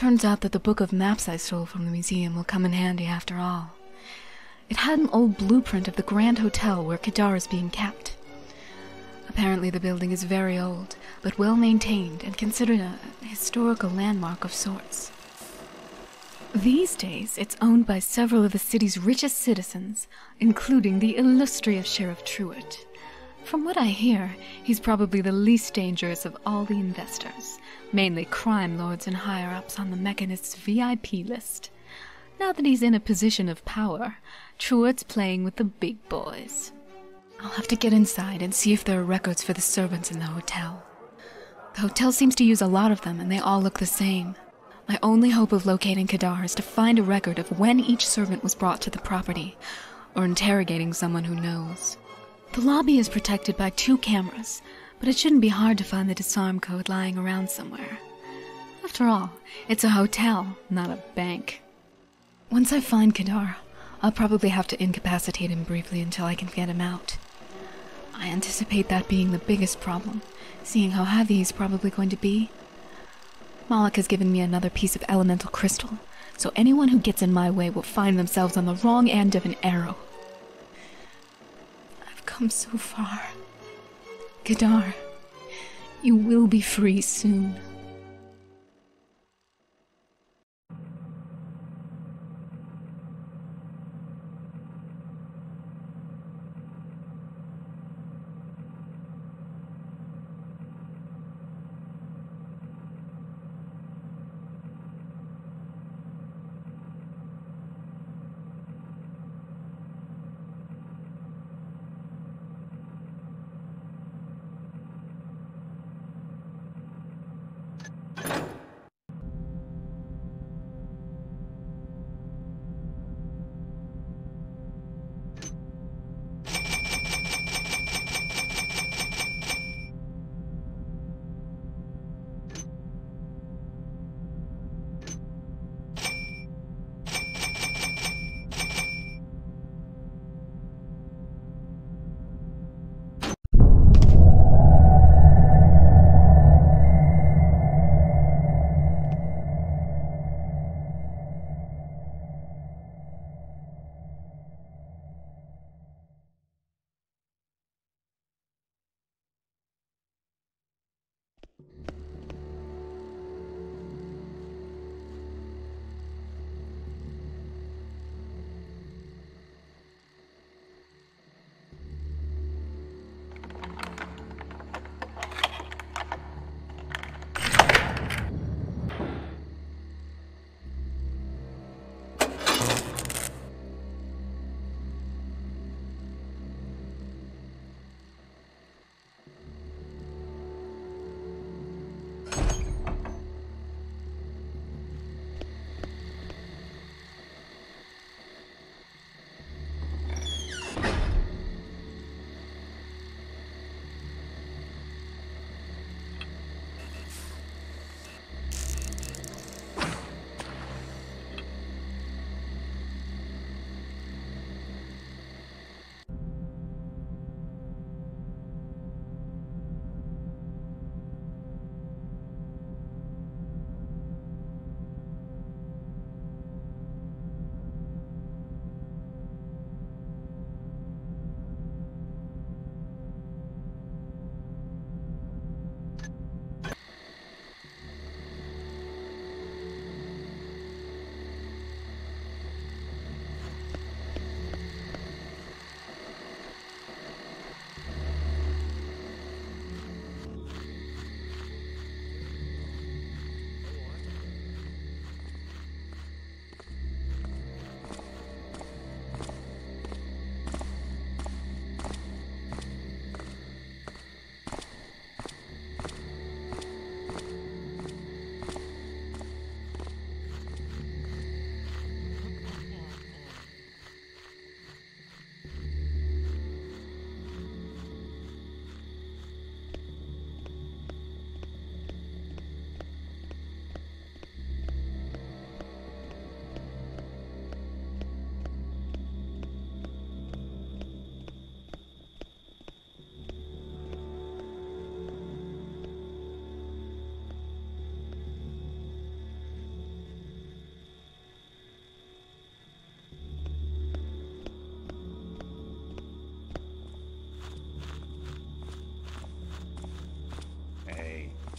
Turns out that the book of maps I stole from the museum will come in handy after all. It had an old blueprint of the Grand Hotel where Kedar is being kept. Apparently the building is very old, but well maintained and considered a historical landmark of sorts. These days, it's owned by several of the city's richest citizens, including the illustrious Sheriff Truitt. From what I hear, he's probably the least dangerous of all the investors, mainly crime lords and higher-ups on the Mechanist's VIP list. Now that he's in a position of power, Truitt's playing with the big boys. I'll have to get inside and see if there are records for the servants in the hotel. The hotel seems to use a lot of them, and they all look the same. My only hope of locating Kedar is to find a record of when each servant was brought to the property, or interrogating someone who knows. The lobby is protected by 2 cameras, but it shouldn't be hard to find the disarm code lying around somewhere. After all, it's a hotel, not a bank. Once I find Kedar, I'll probably have to incapacitate him briefly until I can get him out. I anticipate that being the biggest problem, seeing how heavy he's probably going to be. Moloch has given me another piece of elemental crystal, so anyone who gets in my way will find themselves on the wrong end of an arrow. I've come so far. Kedar, you will be free soon.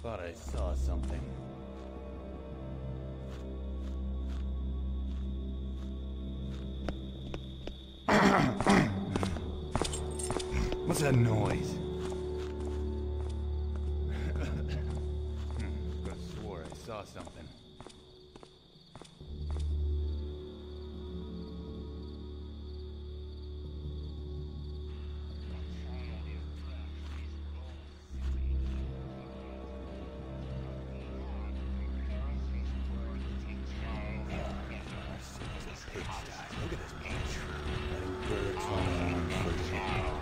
Thought I saw something. What's that noise? I swore I saw something. Look at this bitch. Letting birds run around free.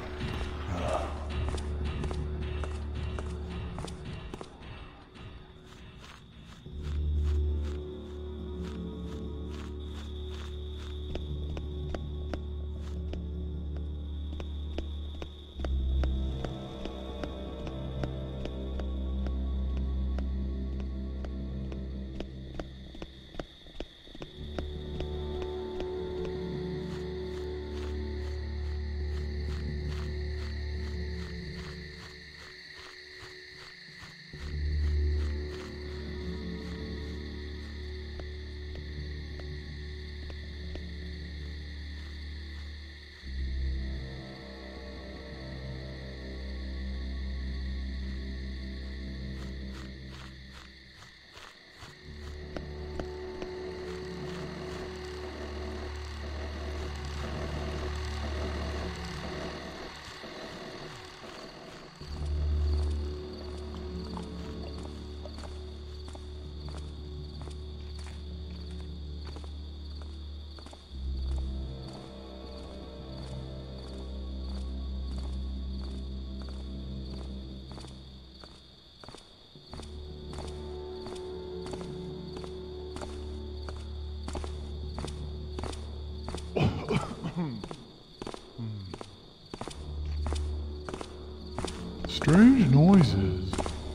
Strange noises.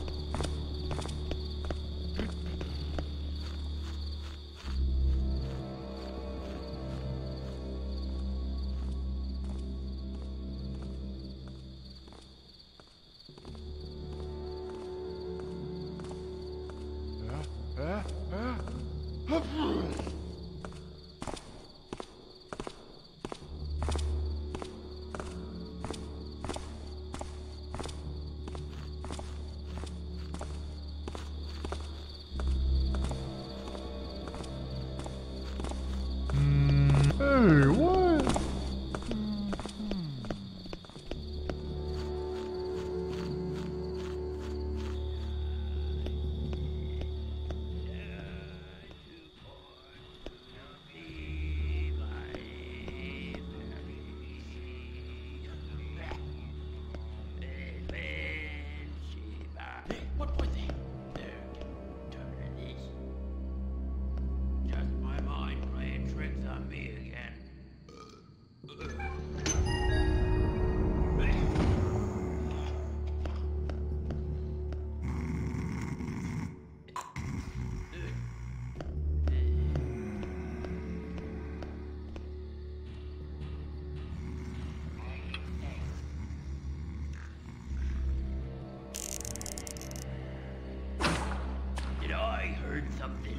Hey, what? What was it? Turn it. Just my mind playing tricks on me again. Did I heard something?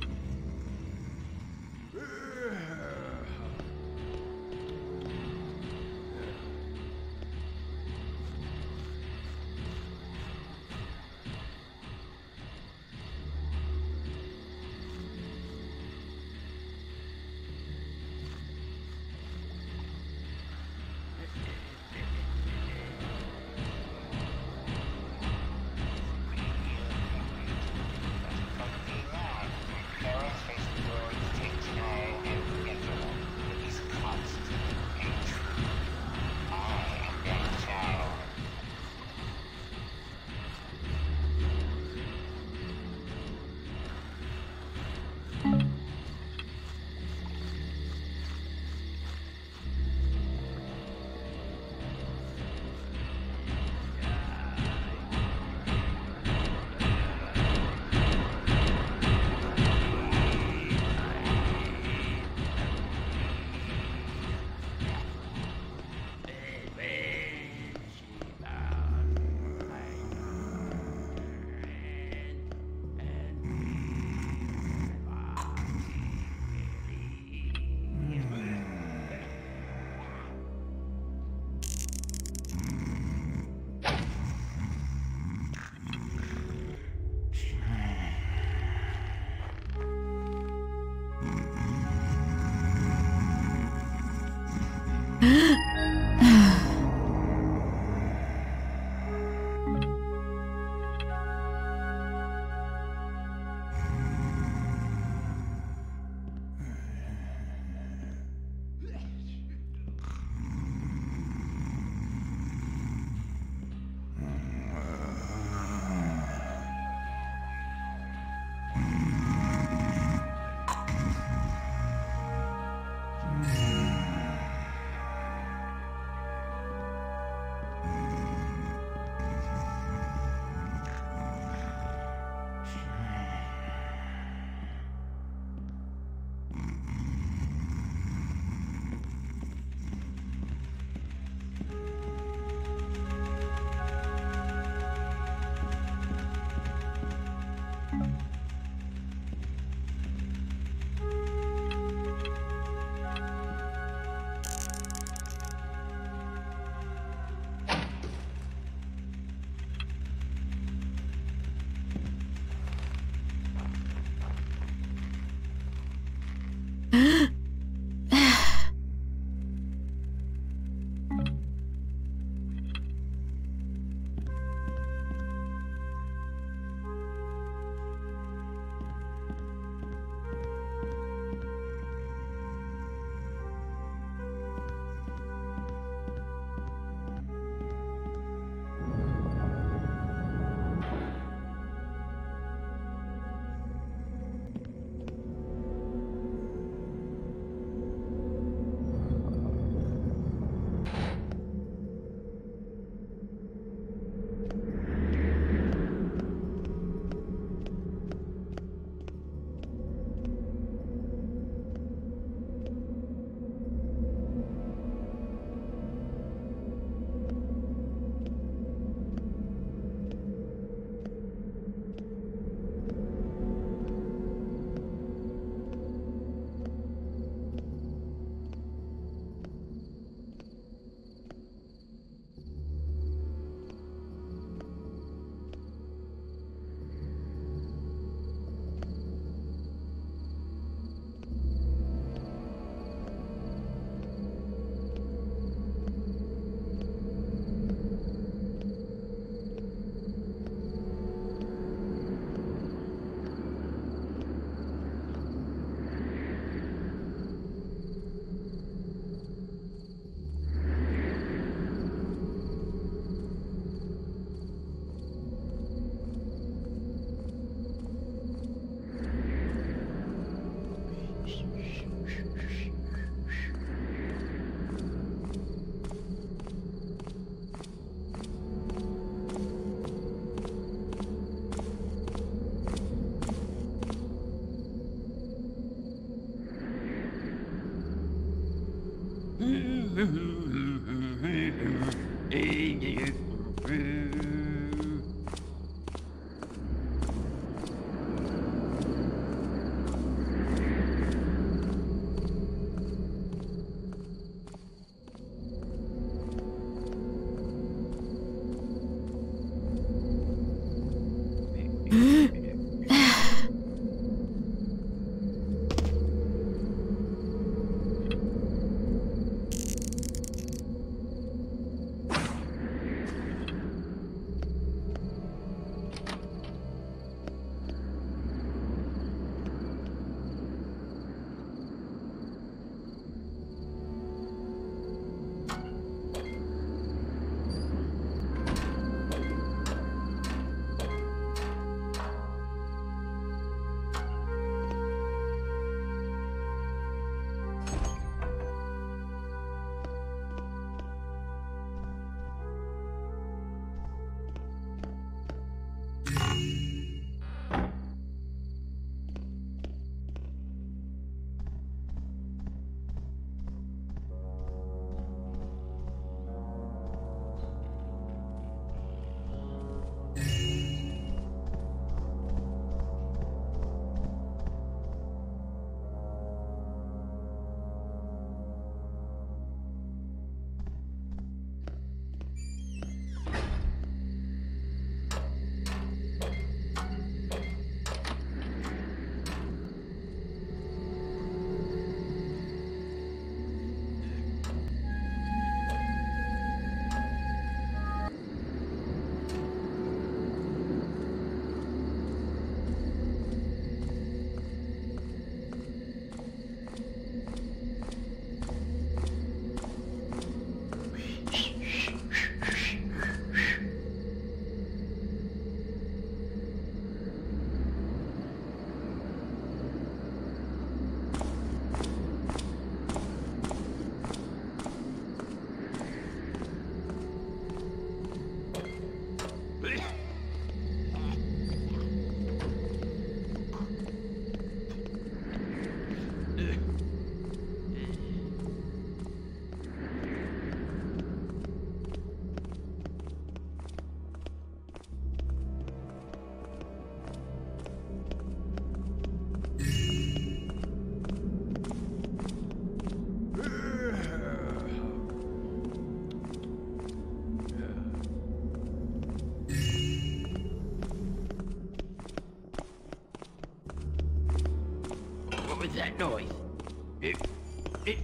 What was that noise? It...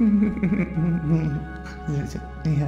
Yeah.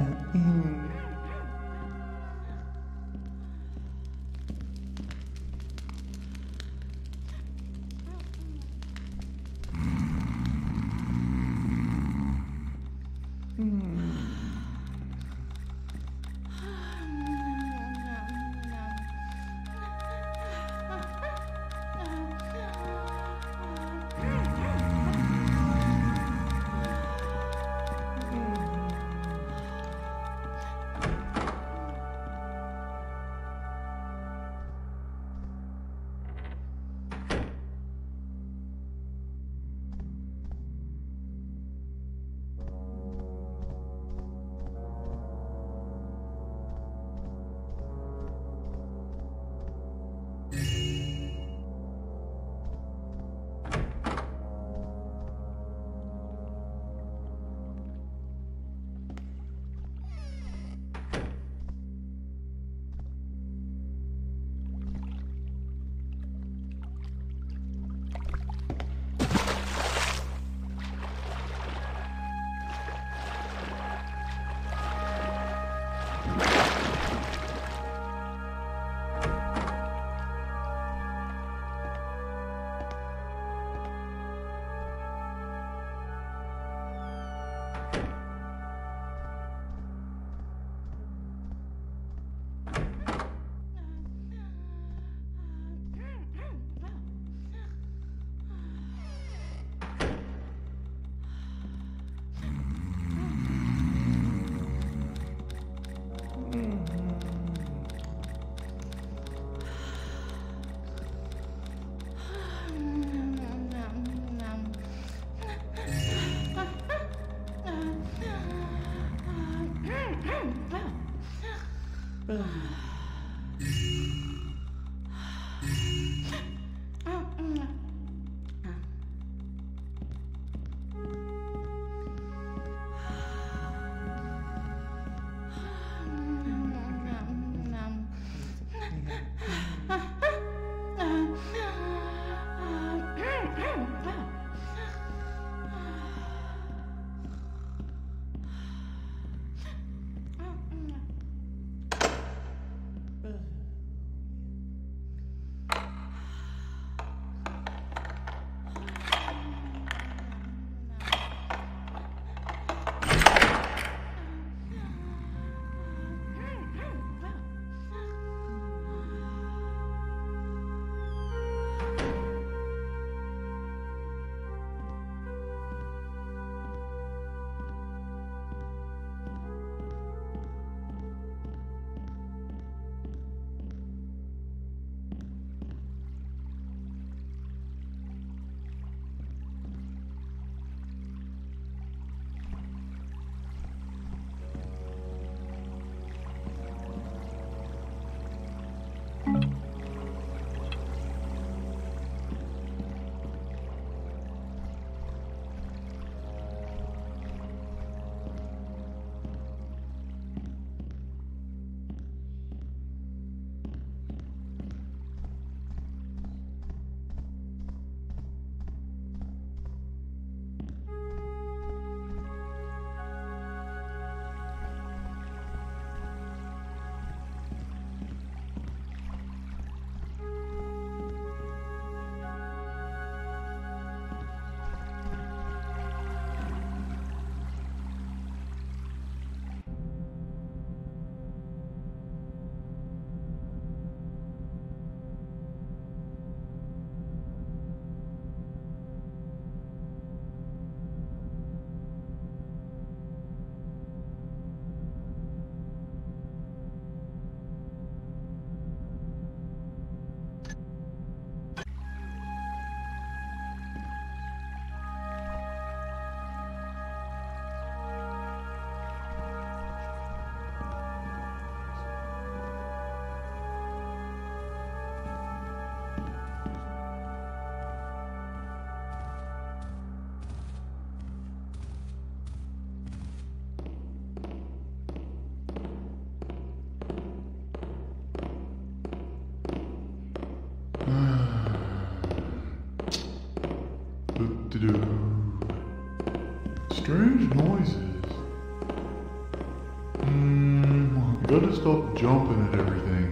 gotta stop jumping at everything.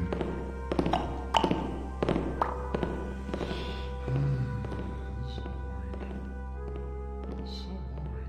This is boring. It's so boring.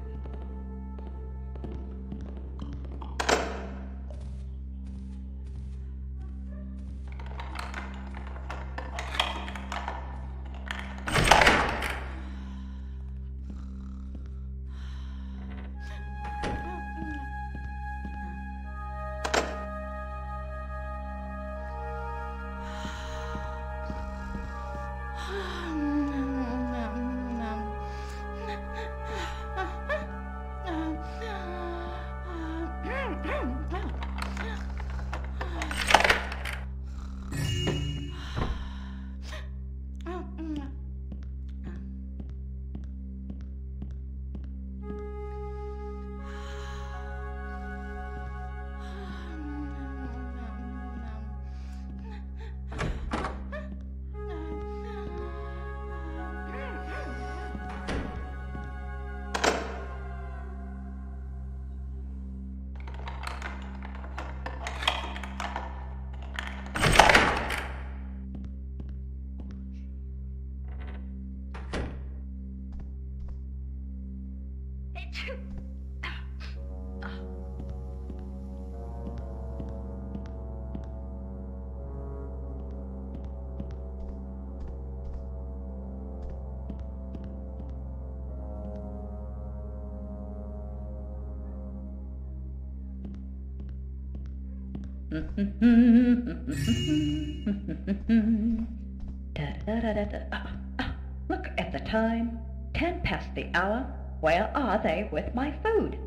Look at the time. 10 past the hour. Where are they with my food?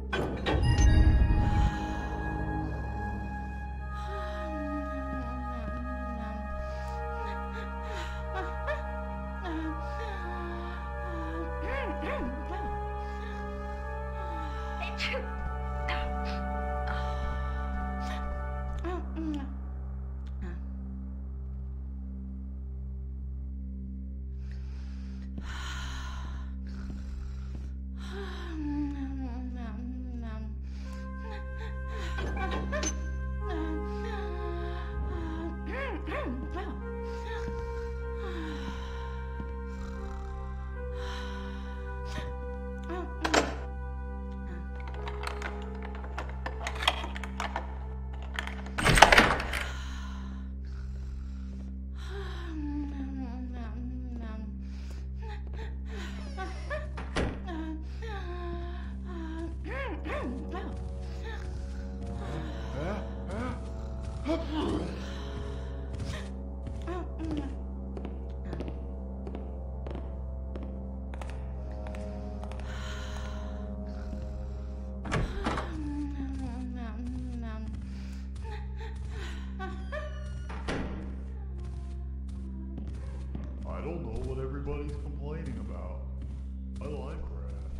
I don't know what everybody's complaining about. I like Brad.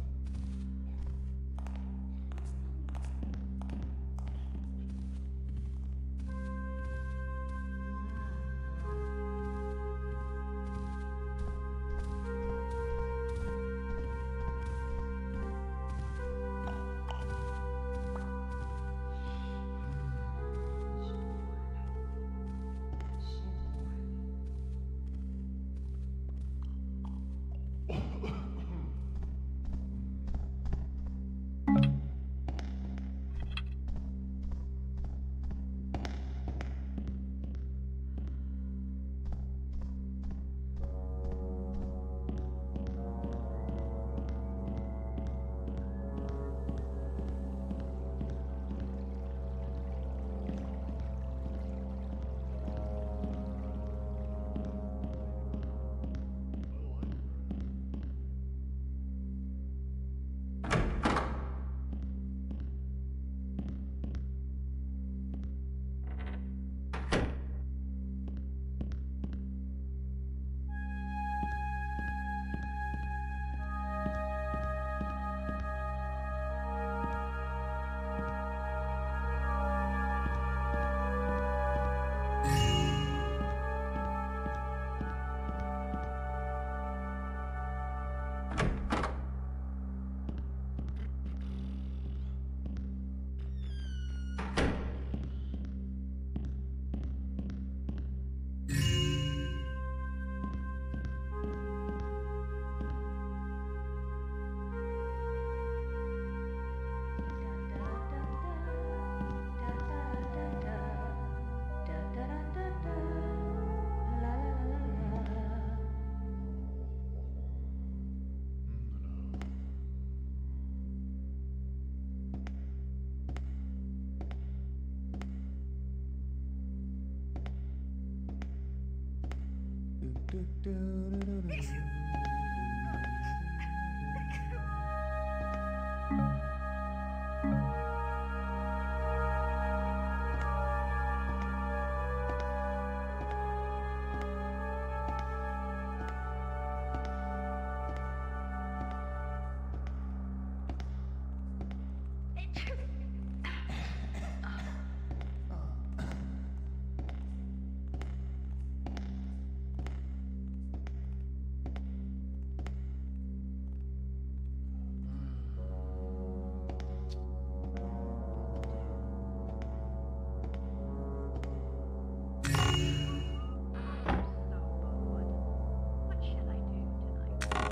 What shall I do tonight?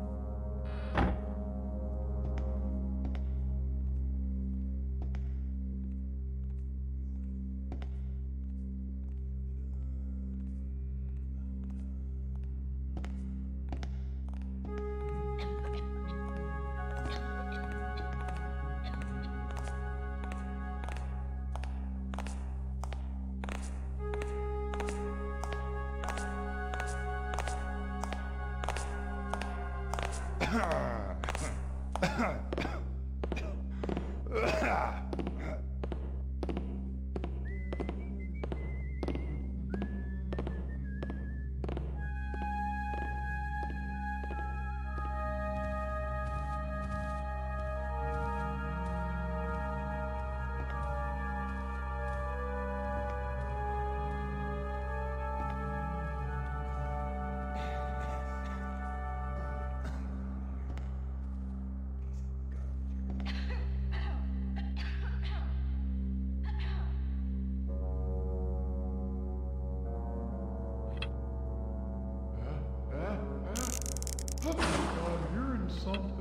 I'm hearing something.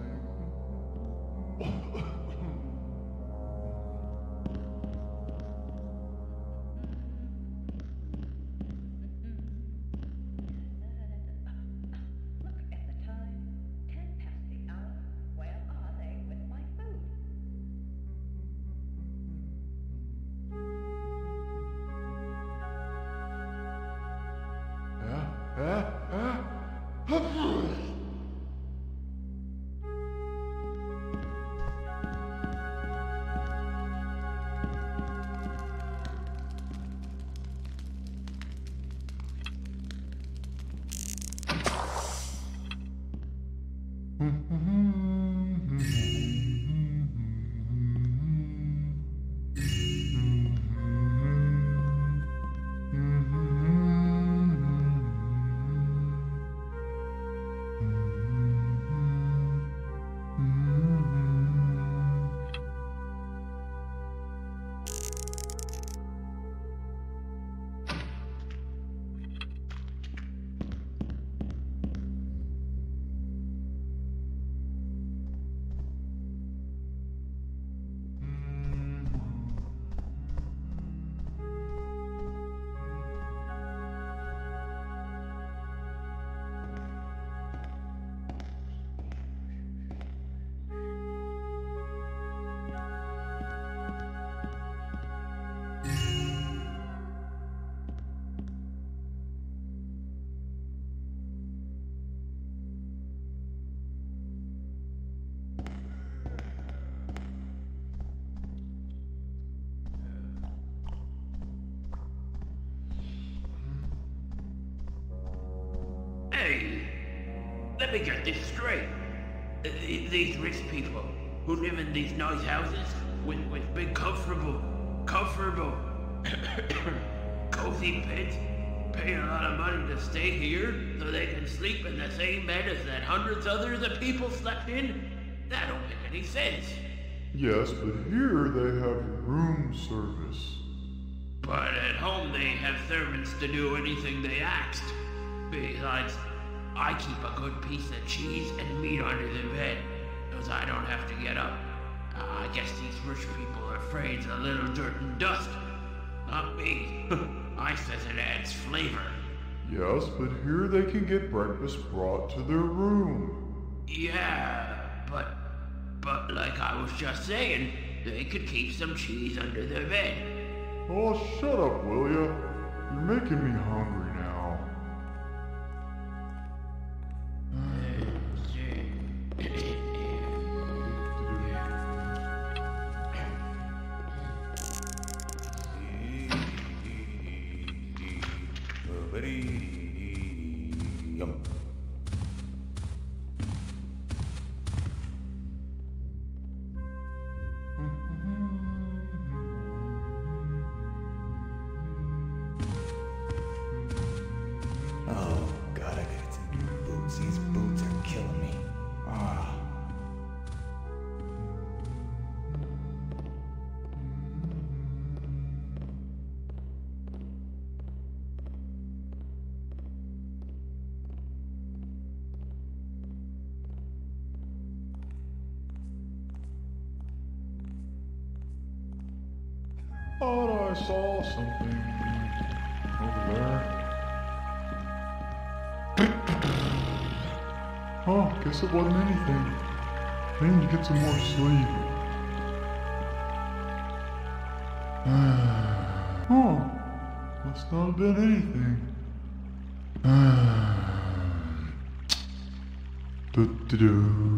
Look at the time. 10 past the hour. Where are they with my food? Hey, let me get this straight. These rich people who live in these nice houses with big comfortable, cozy beds, pay a lot of money to stay here so they can sleep in the same bed as that hundreds others of people slept in? That don't make any sense. Yes, but here they have room service. But at home they have servants to do anything they asked. Besides, I keep a good piece of cheese and meat under the bed, so I don't have to get up. I guess these rich people are afraid of a little dirt and dust. Not me. I says it adds flavor. Yes, but here they can get breakfast brought to their room. Yeah, but like I was just saying, they could keep some cheese under their bed. Oh, shut up, will ya? You're making me hungry now. Yum. Oh, God, I gotta get some new boots. These boots are killing me. Ah. Thought I saw something over there. Oh, guess it wasn't anything. I need to get some more sleep. Oh, must not have been anything. Do-do-do.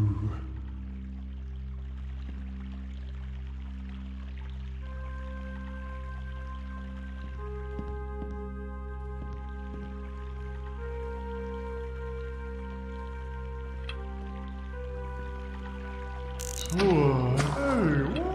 So, hey, what?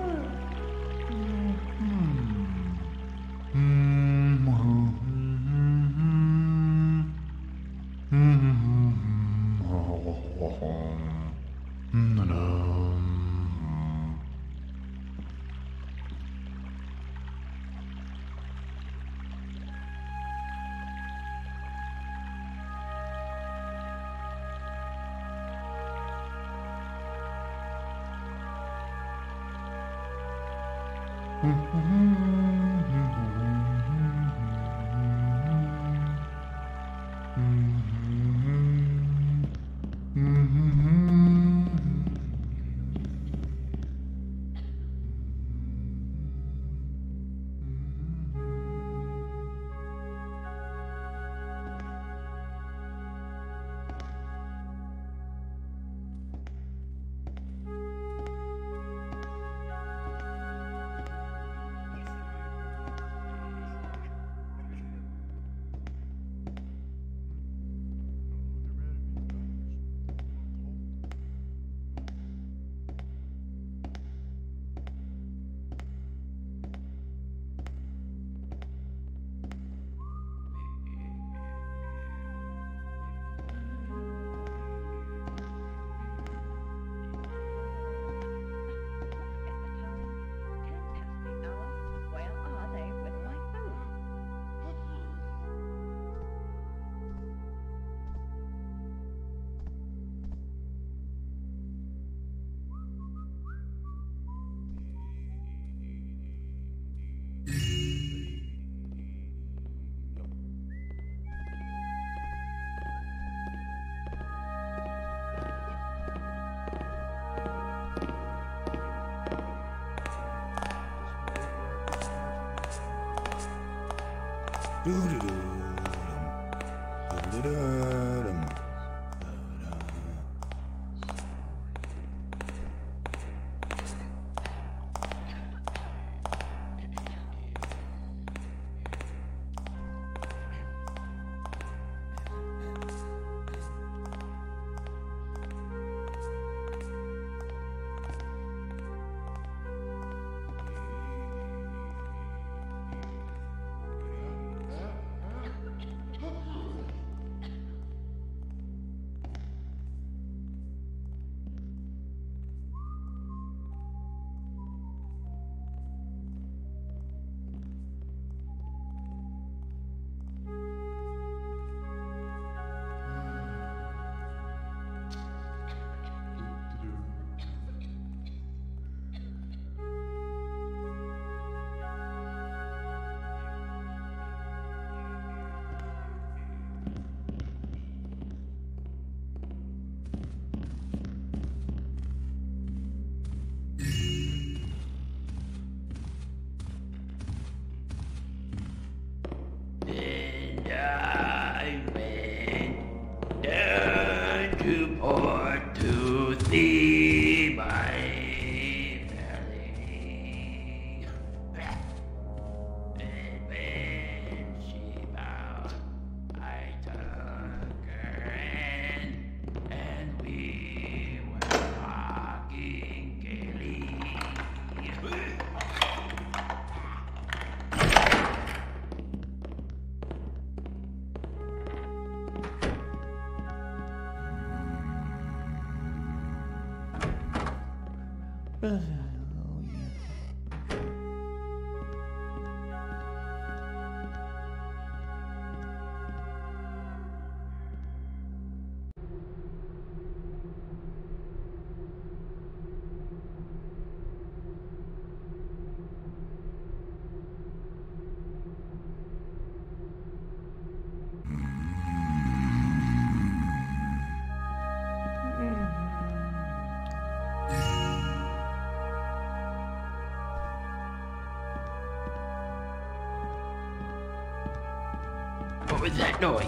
What was that noise?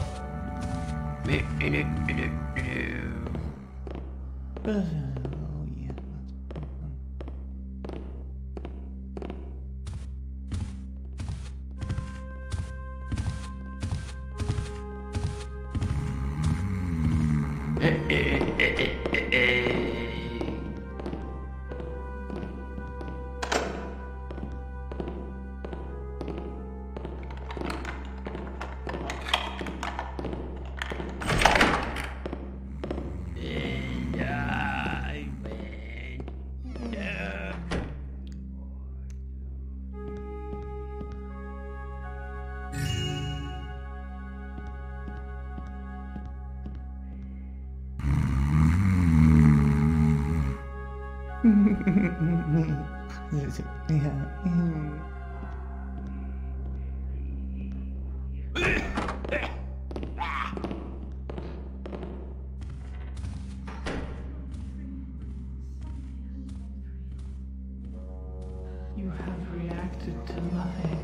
You have reacted to nothing.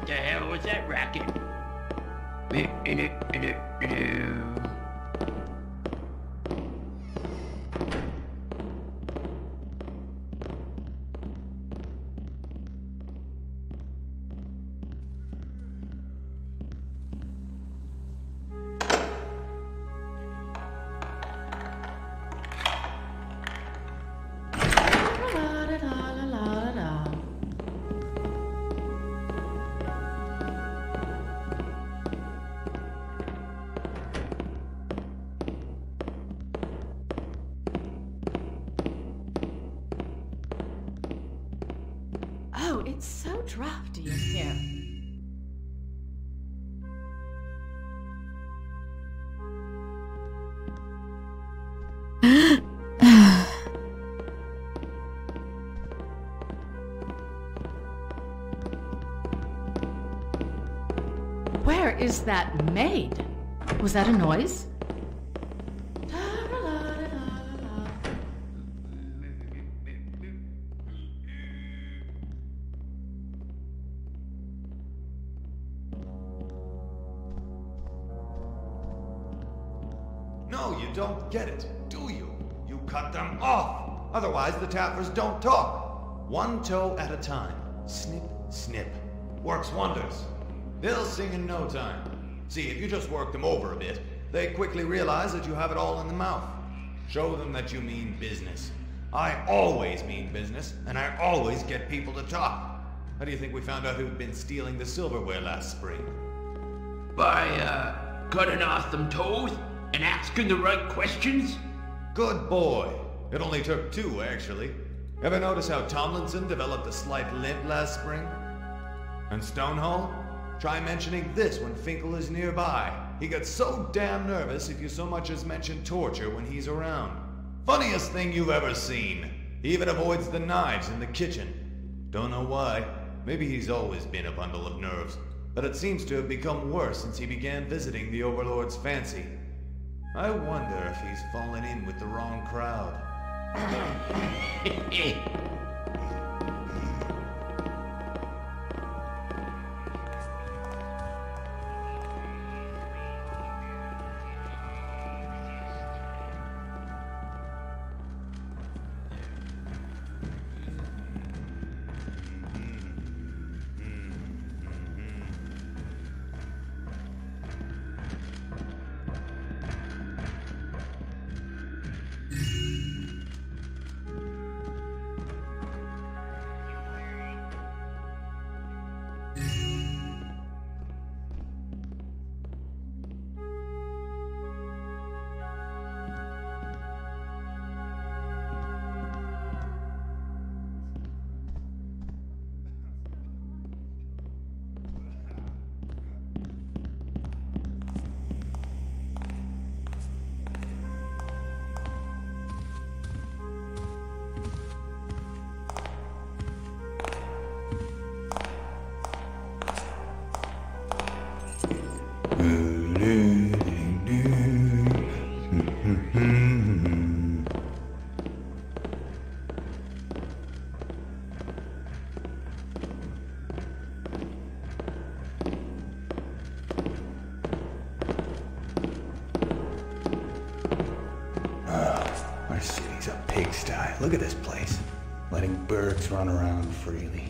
the hell was that racket? Oh, it's so drafty in here. Where is that maid? Was that a noise? No, you don't get it, do you? You cut them off. Otherwise, the tappers don't talk. One toe at a time. Snip, snip. Works wonders. They'll sing in no time. See, if you just work them over a bit, they quickly realize that you have it all in the mouth. Show them that you mean business. I always mean business, and I always get people to talk. How do you think we found out who'd been stealing the silverware last spring? By, cutting off them toes and asking the right questions? Good boy. It only took two, actually. Ever notice how Tomlinson developed a slight limp last spring? And Stonehall? Try mentioning this when Finkel is nearby. He gets so damn nervous if you so much as mention torture when he's around. Funniest thing you've ever seen. He even avoids the knives in the kitchen. Don't know why. Maybe he's always been a bundle of nerves. But it seems to have become worse since he began visiting the Overlord's fancy. I wonder if he's fallen in with the wrong crowd. Our city's a pigsty. Look at this place. Letting birds run around freely.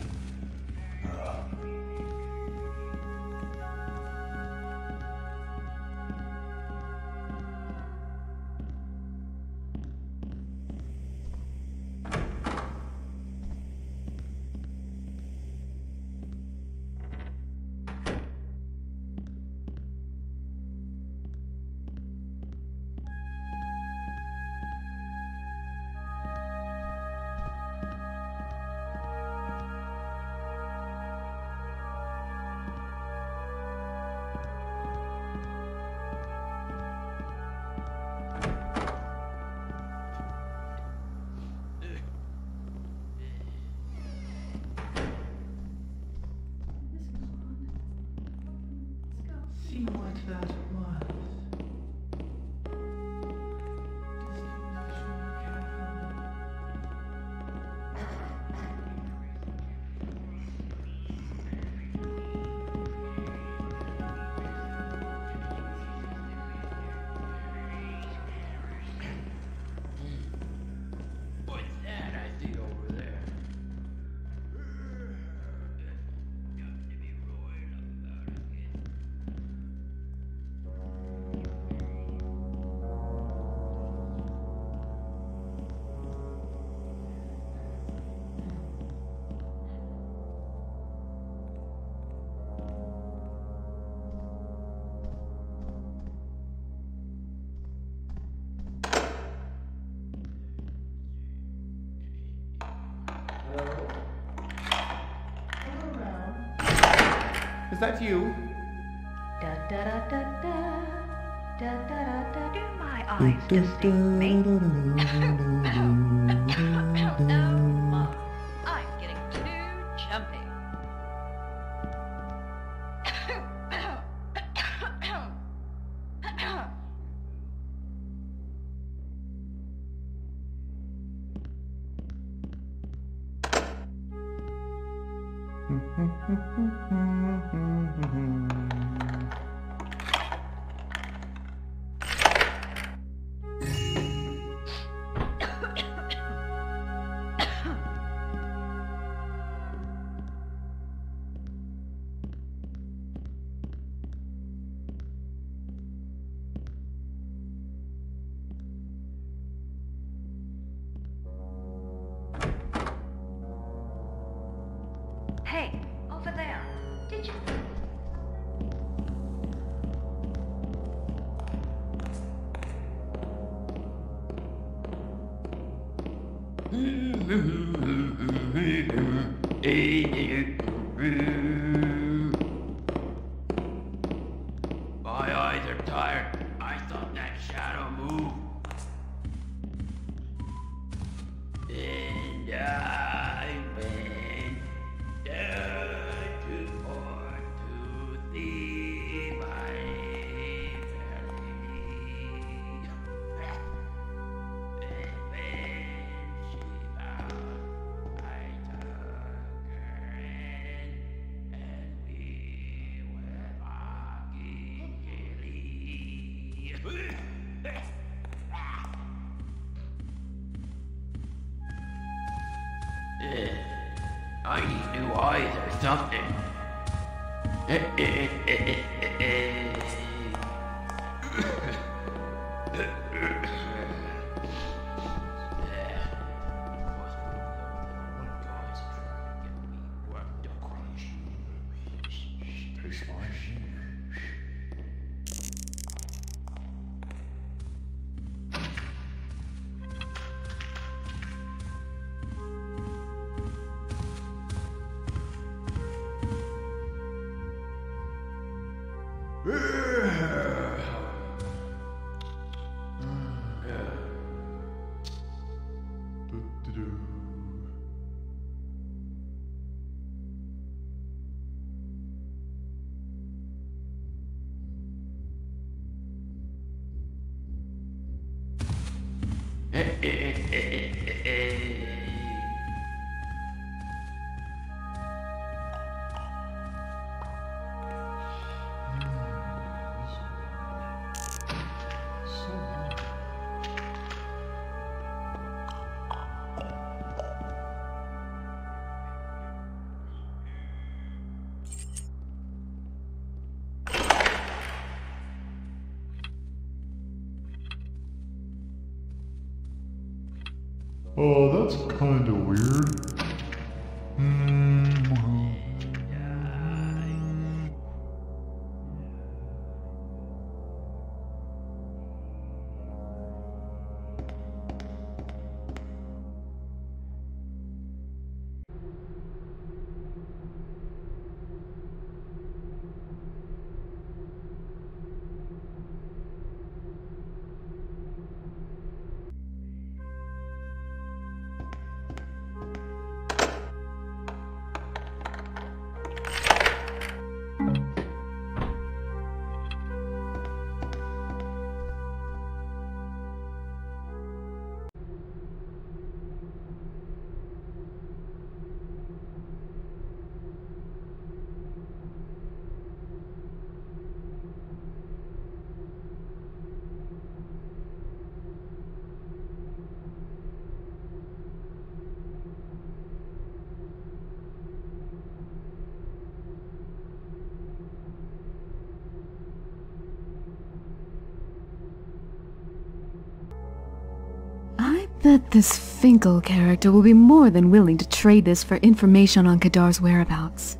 Is that you? Da da da da da. Da da da da. Do my eyes deceive me? No, Mom. I'm getting too jumpy. Hey, over there. Did you... My eyes are tired. I thought that shadow moved. And I went down to port to see my family. And when she found, I took her in, and we were walking gaily. I need new eyes or something. Pretty smart. Oh, that's kinda weird. I bet this Finkel character will be more than willing to trade this for information on Kadar's whereabouts.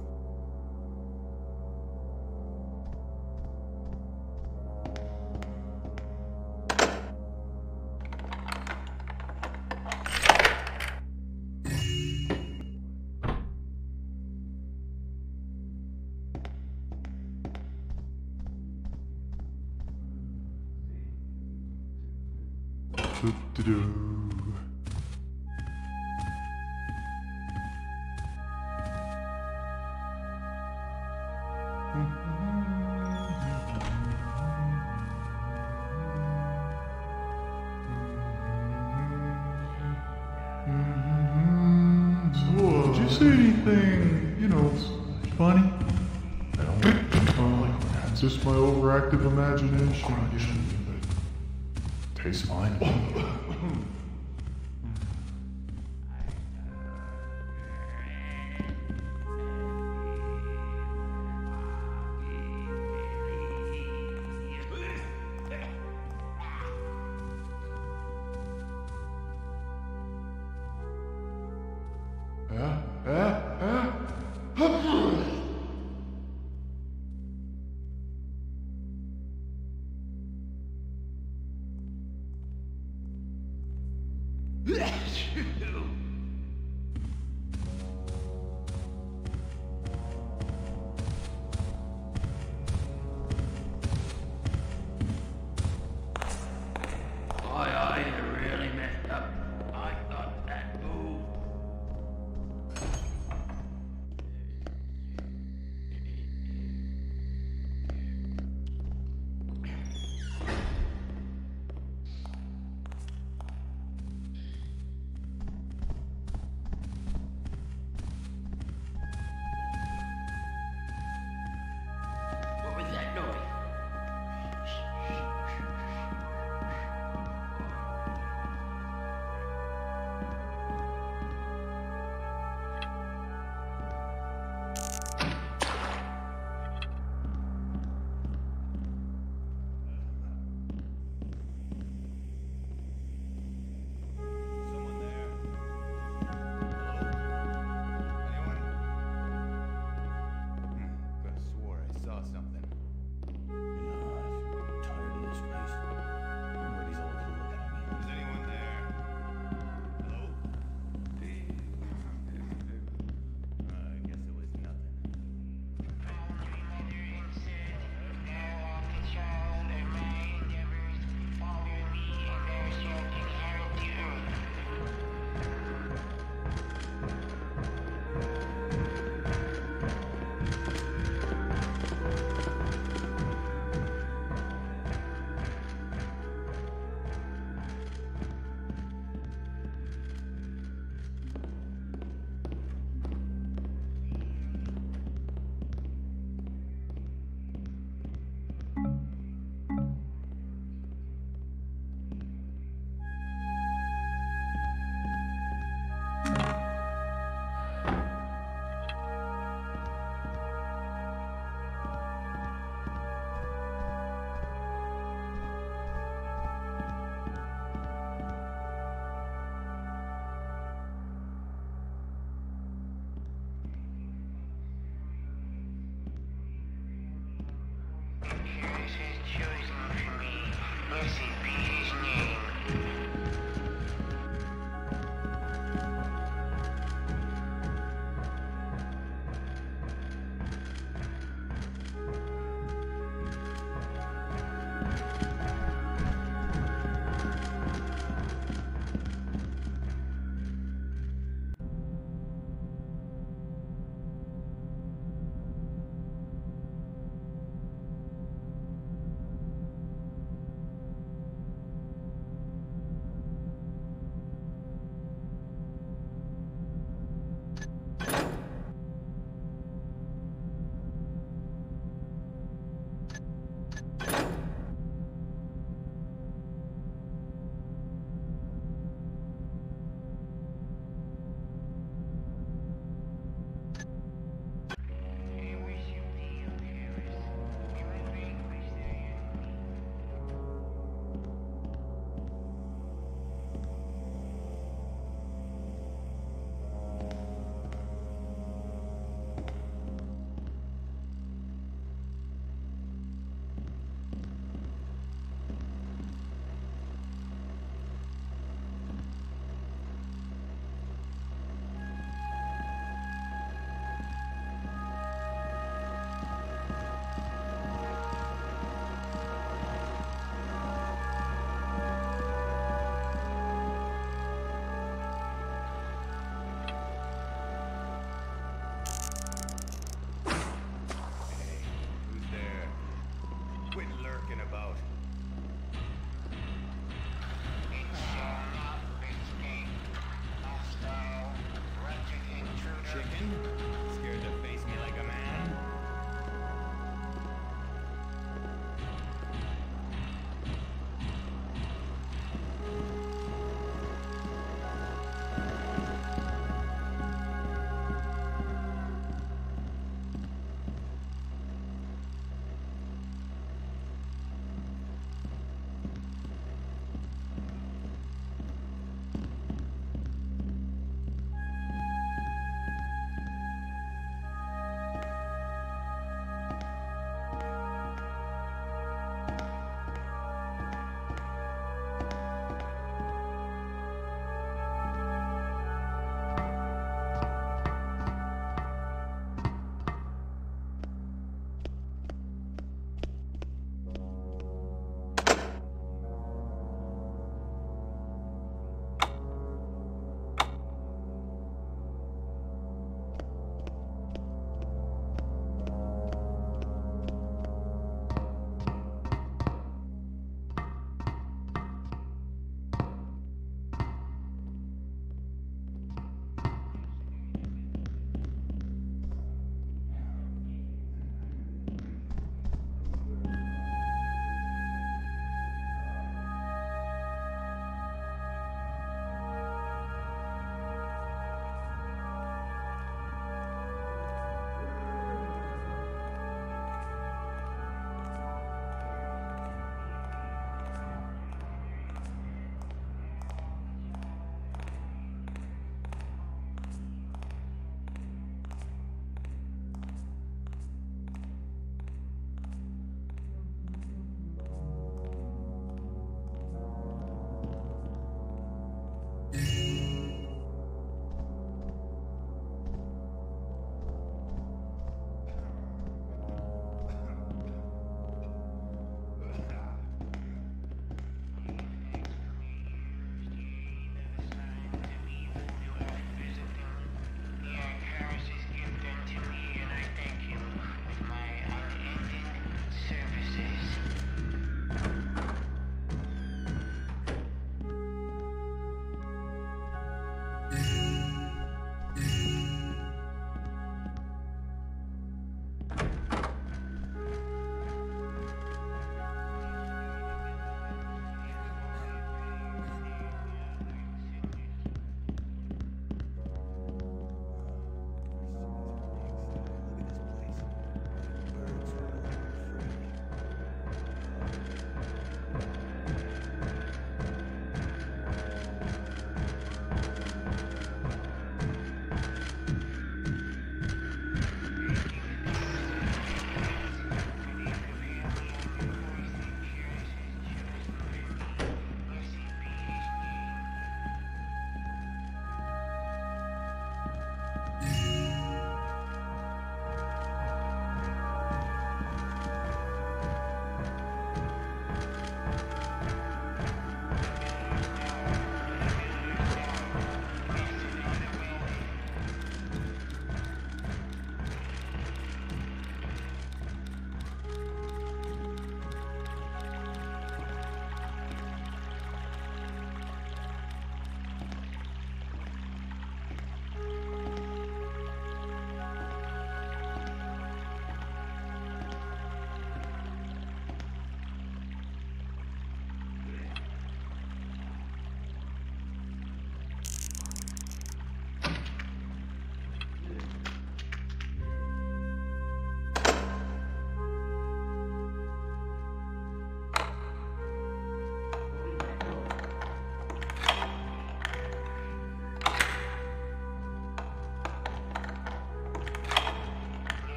So, did you see anything, funny? It's just my overactive imagination again. Tastes fine.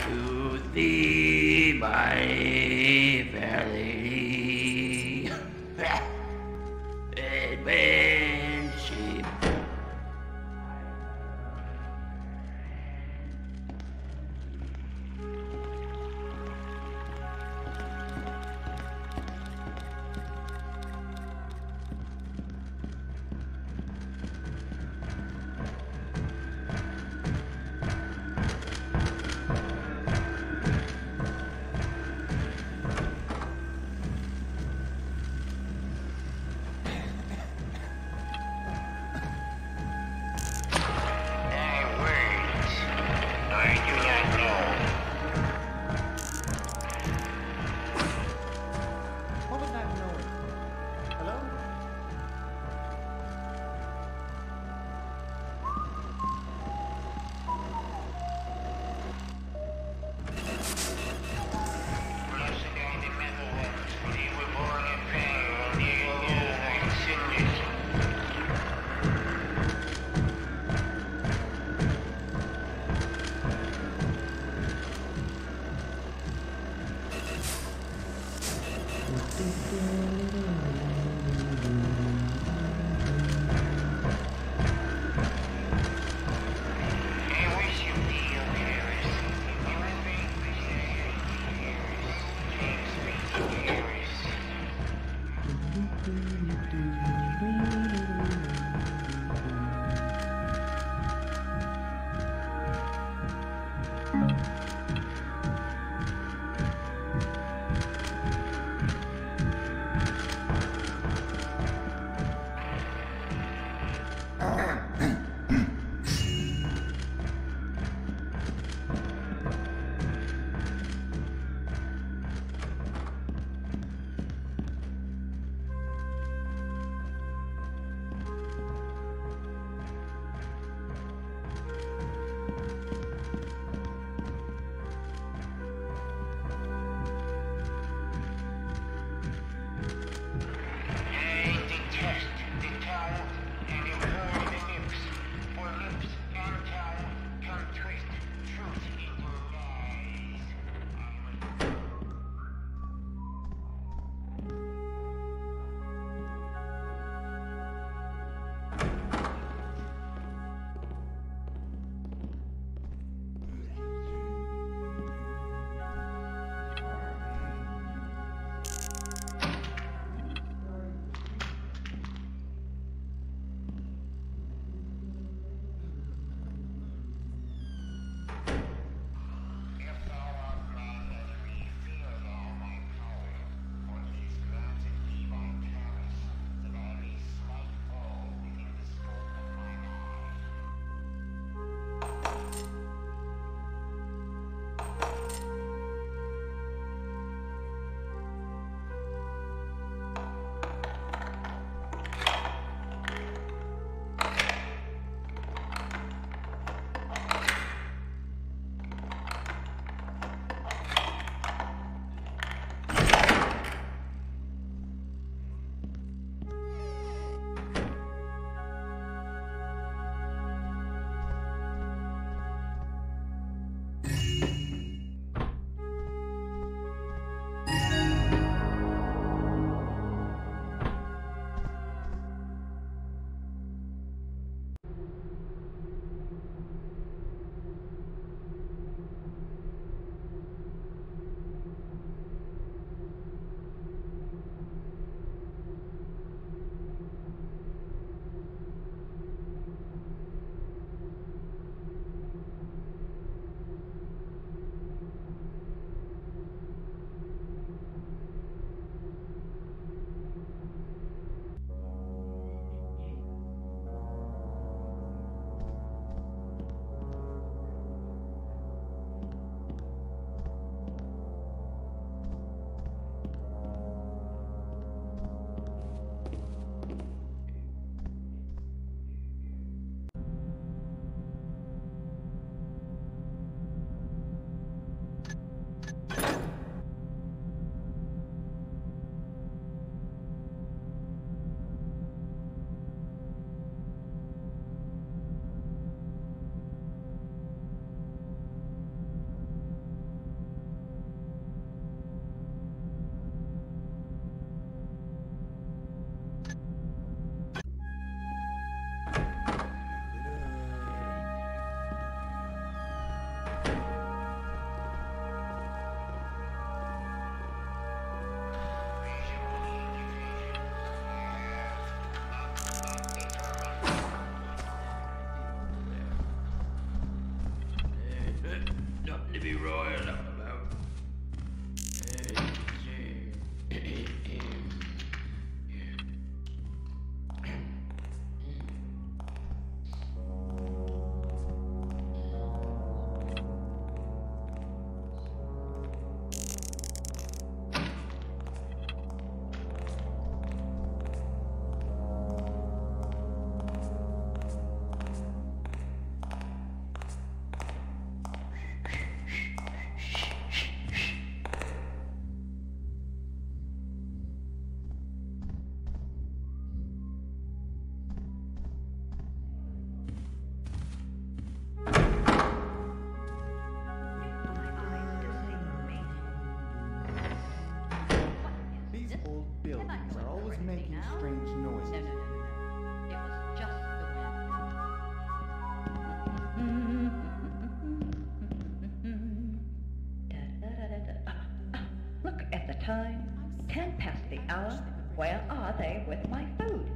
to thee, my fair lady. And when she be roiled up about. Buildings are always making strange noises. No. It was just the wind. Look at the time. 10 past the hour. Where are they with my food?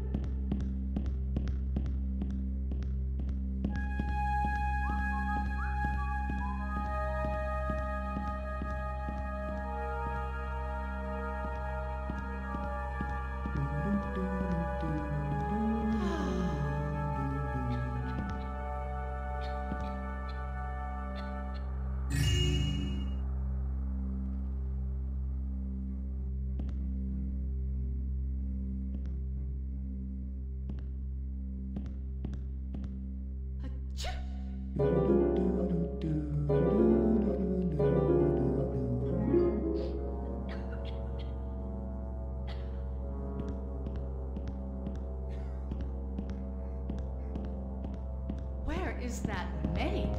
Where is that maid?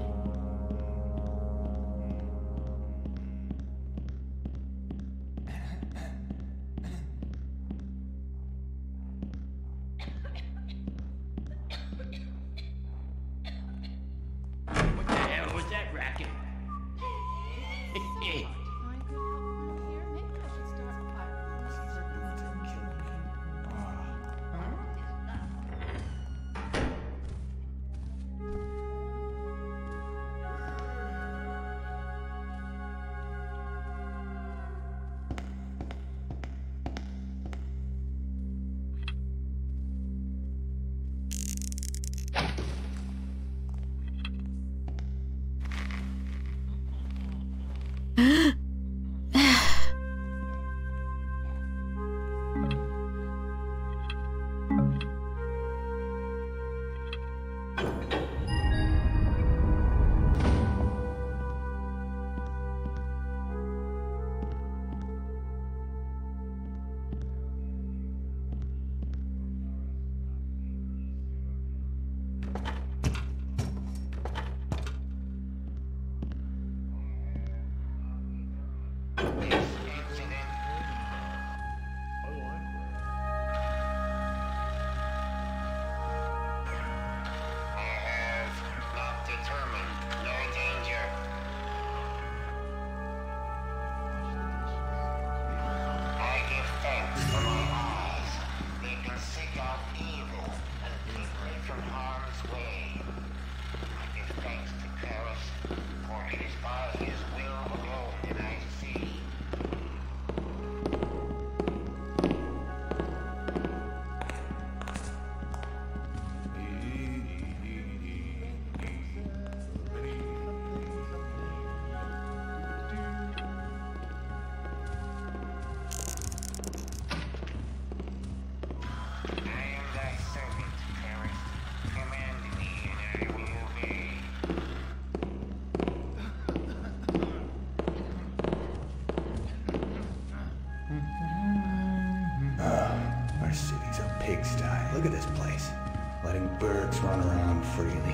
What the hell was that racket? Our city's a pigsty. Look at this place. Letting birds run around freely.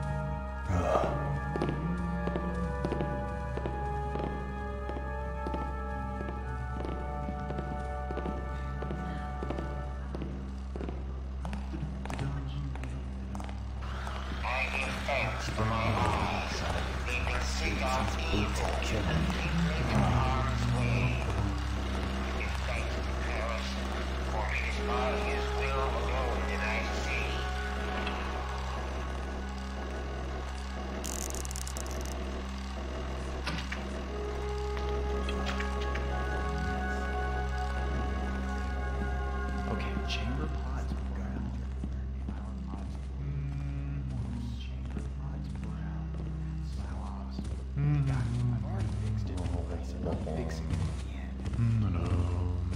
I give thanks for my eyes. They can seek out evil and keep me from harm's way. I give thanks to Paris, for it is by his will alone that I see. We'll fix it in the end.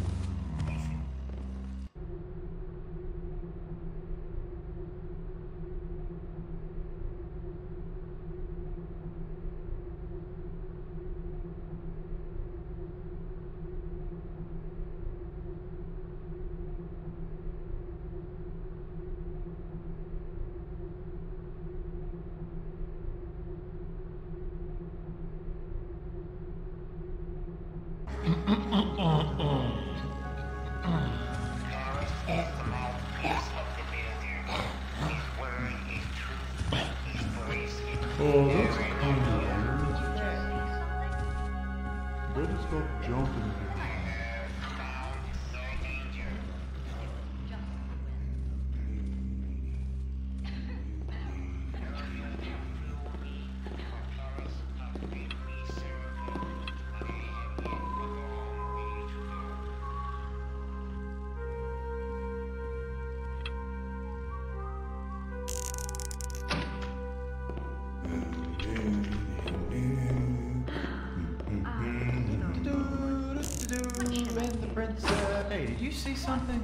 Oh, that's kind of weird. Better stop jumping. Hey, did you see something?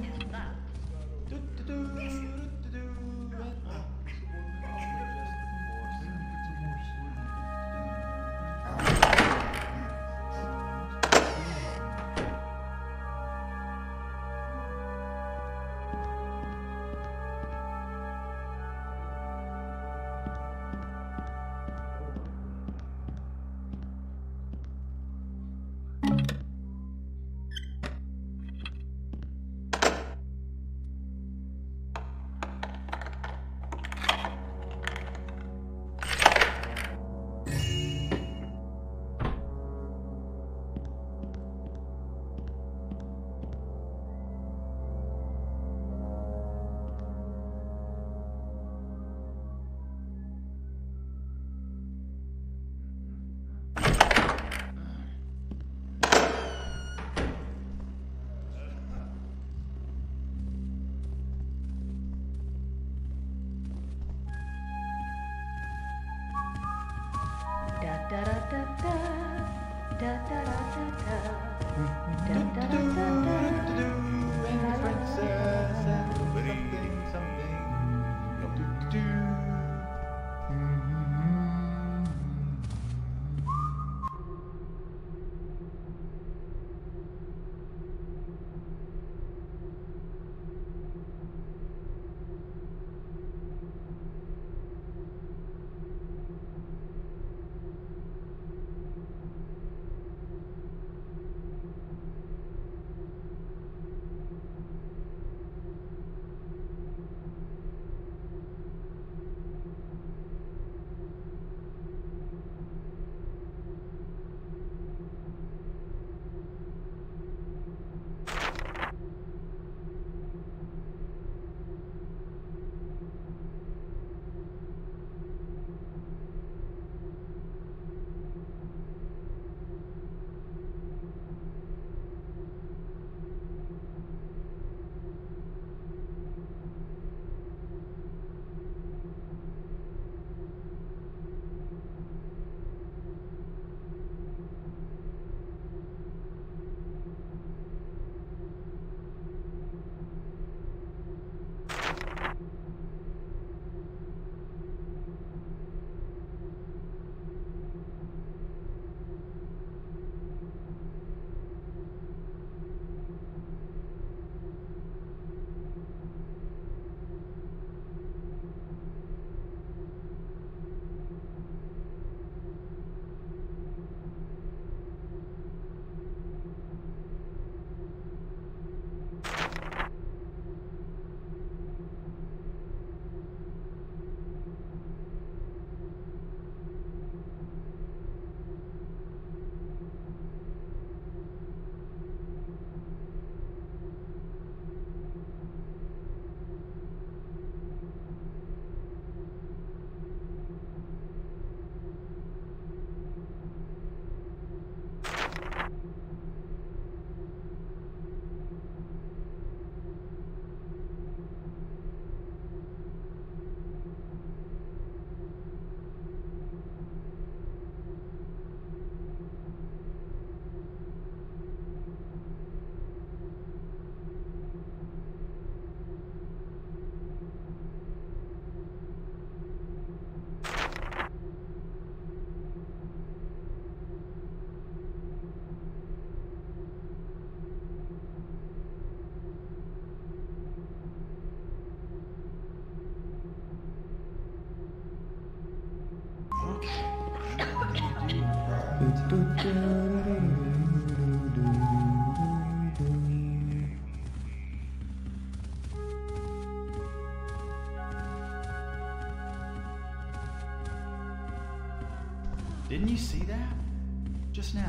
Didn't you see that? Just now.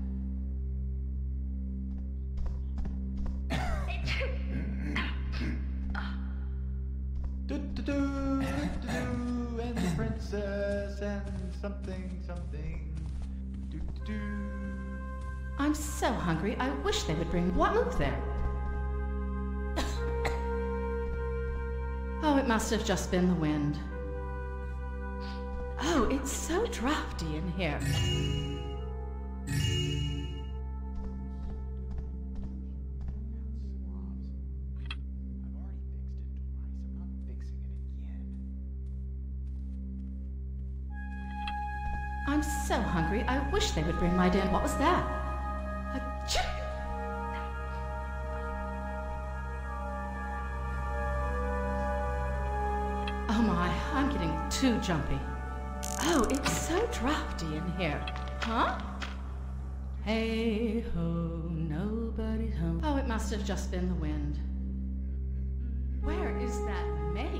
And the princess and something. I'm so hungry, I wish they would bring... What moved there? Oh, it must have just been the wind. Oh, it's so drafty in here. I'm so hungry, I wish they would bring my dinner. What was that? Achoo! Oh my, I'm getting too jumpy. Oh, it's so drafty in here. Huh? Hey ho, nobody's home. Oh, it must have just been the wind. Where is that maid?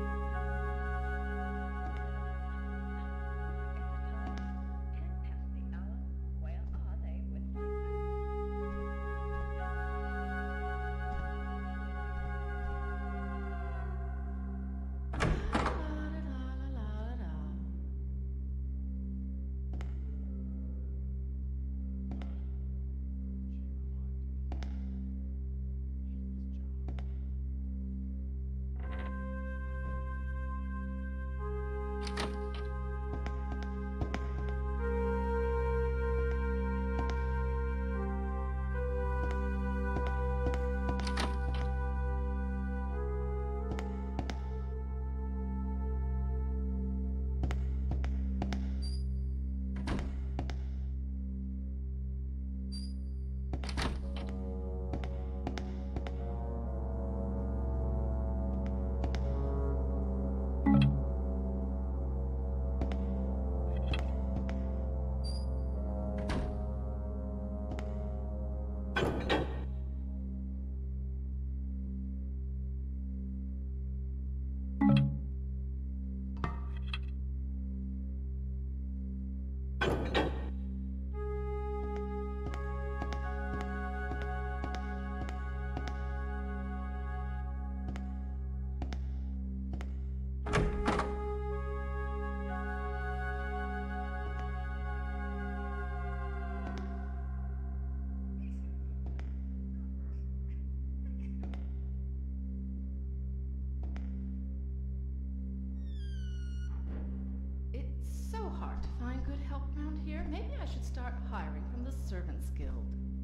Maybe I should start hiring from the Servants Guild.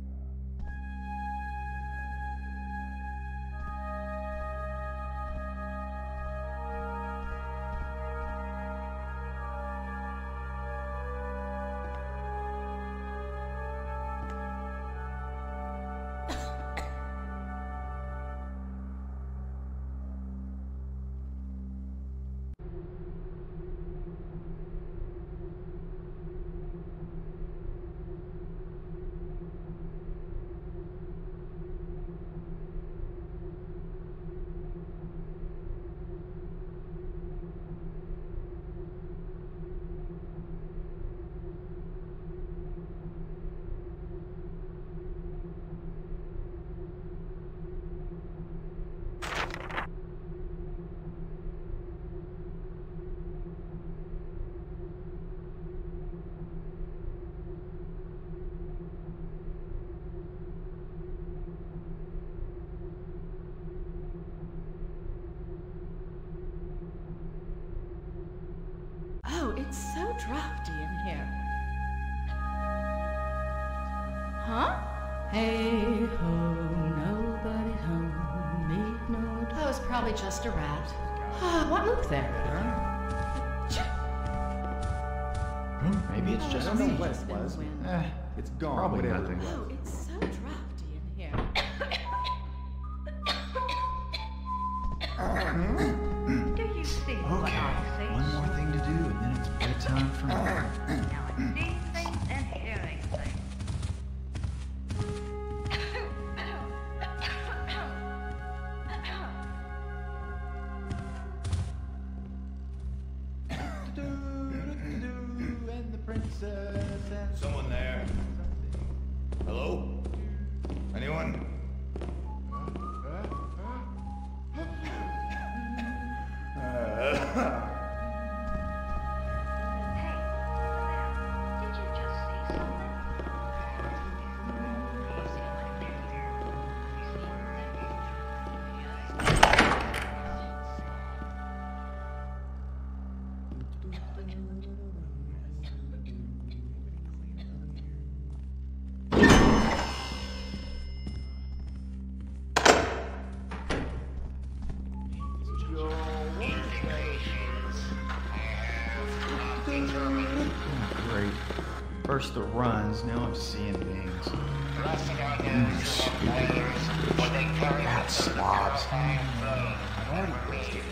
Oh, it's so drafty in here. Huh? Hey ho, nobody home, meet no... Oh, it's probably just a rat. What moved there? Maybe it's just I don't know me. what it was. It's gone. Probably whatever. nothing. Oh, it's so drafty in here. Do you see what Okay, I see? one more thing to do, and then it's bedtime for me. Now I see things and hearing things. first the runs, now I'm seeing things. That slobs. I've already wasted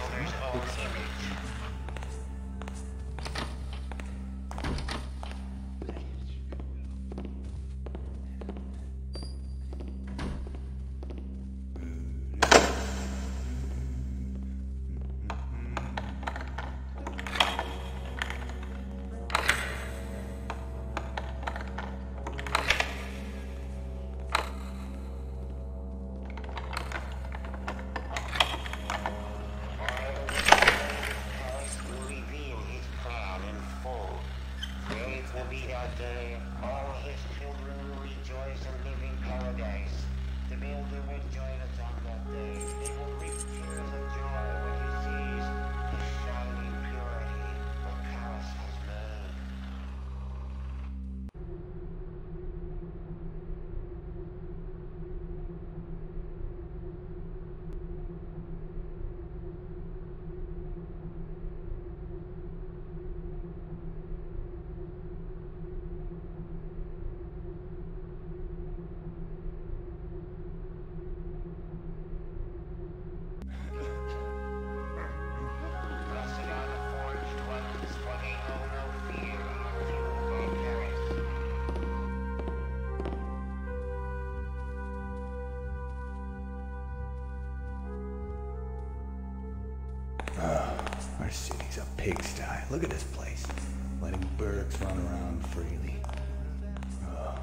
Our city's a pigsty. Look at this place. Letting Burks run around freely. Oh.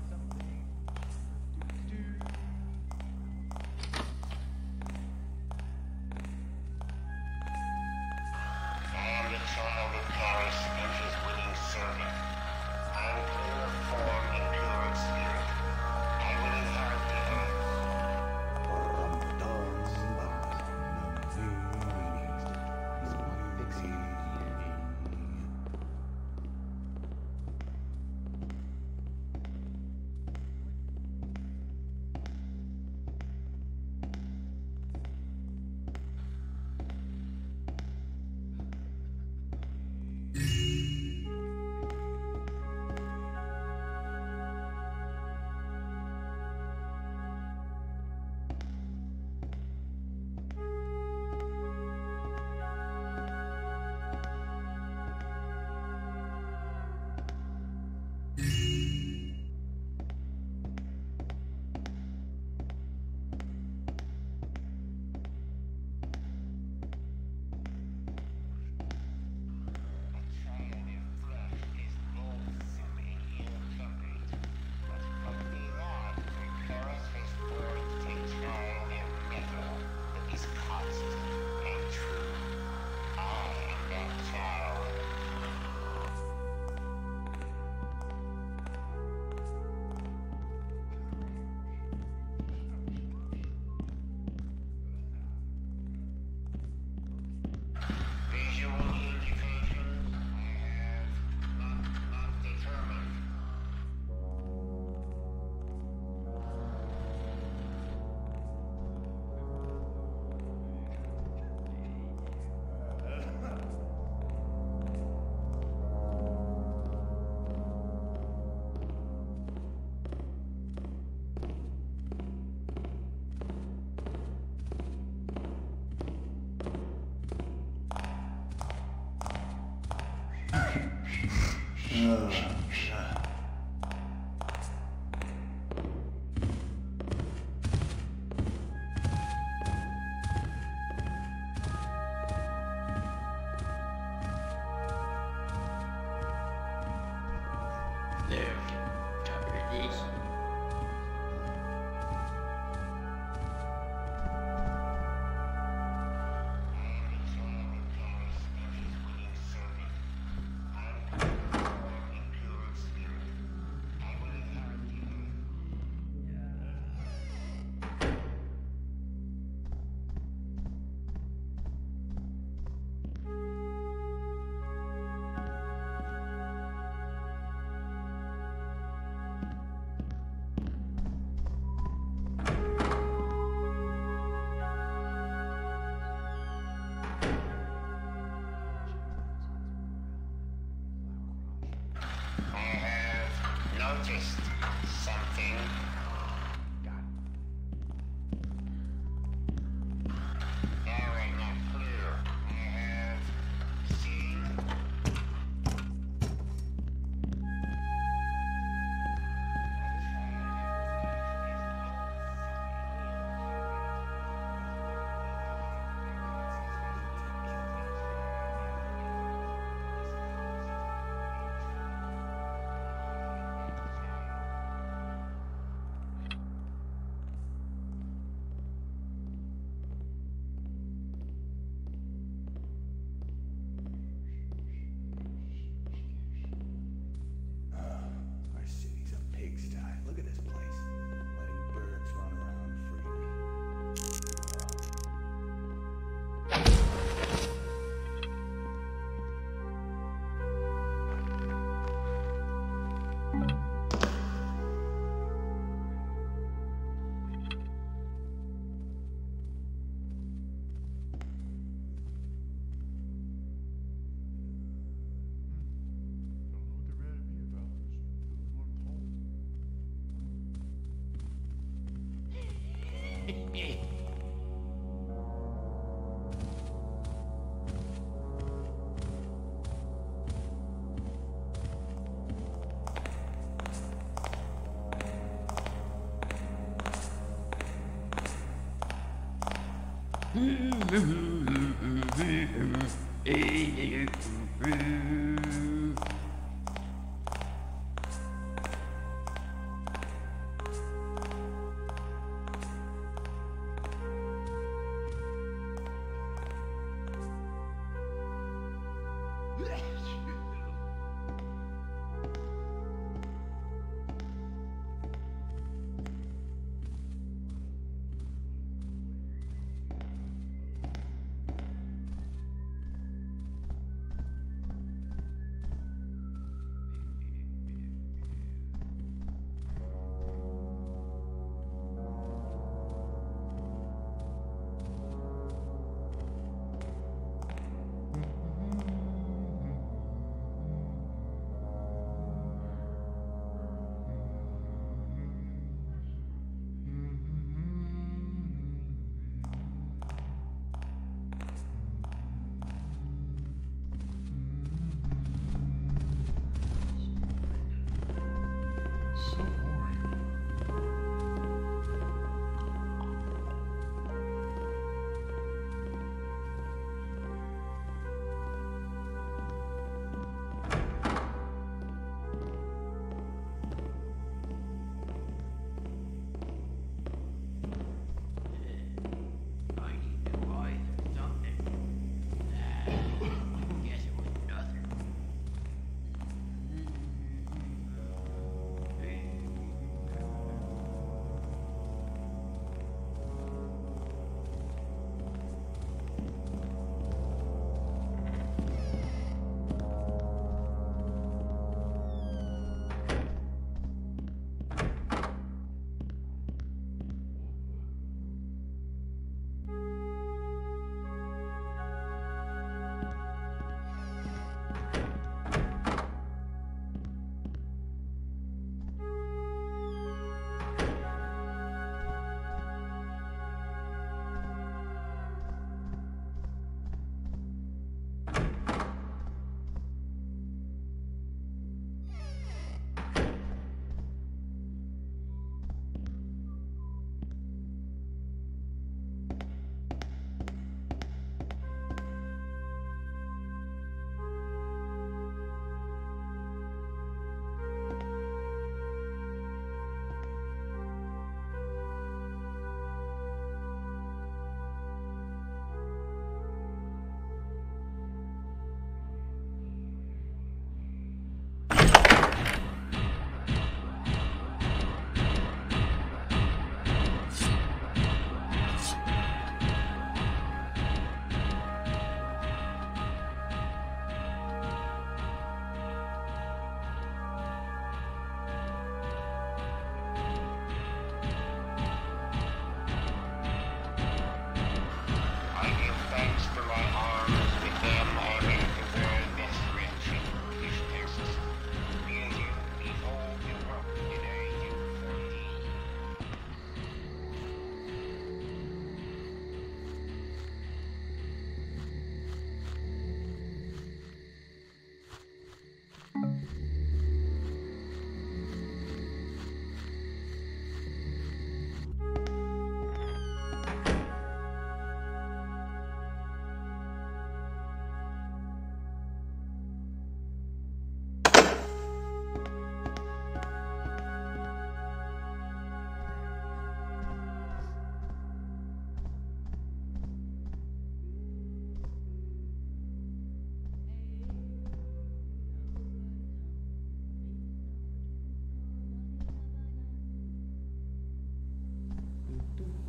I am the child of Paris and his willing servant. I am clear of form and pure of spirit. I will inherit the earth. There. Tired of this? noticed something? Now ain't not clear. I have seen. Our city's a pigsty. Look at this place. Letting birds run around freely. Don't know what they're mad at me about. Just doing what I'm told.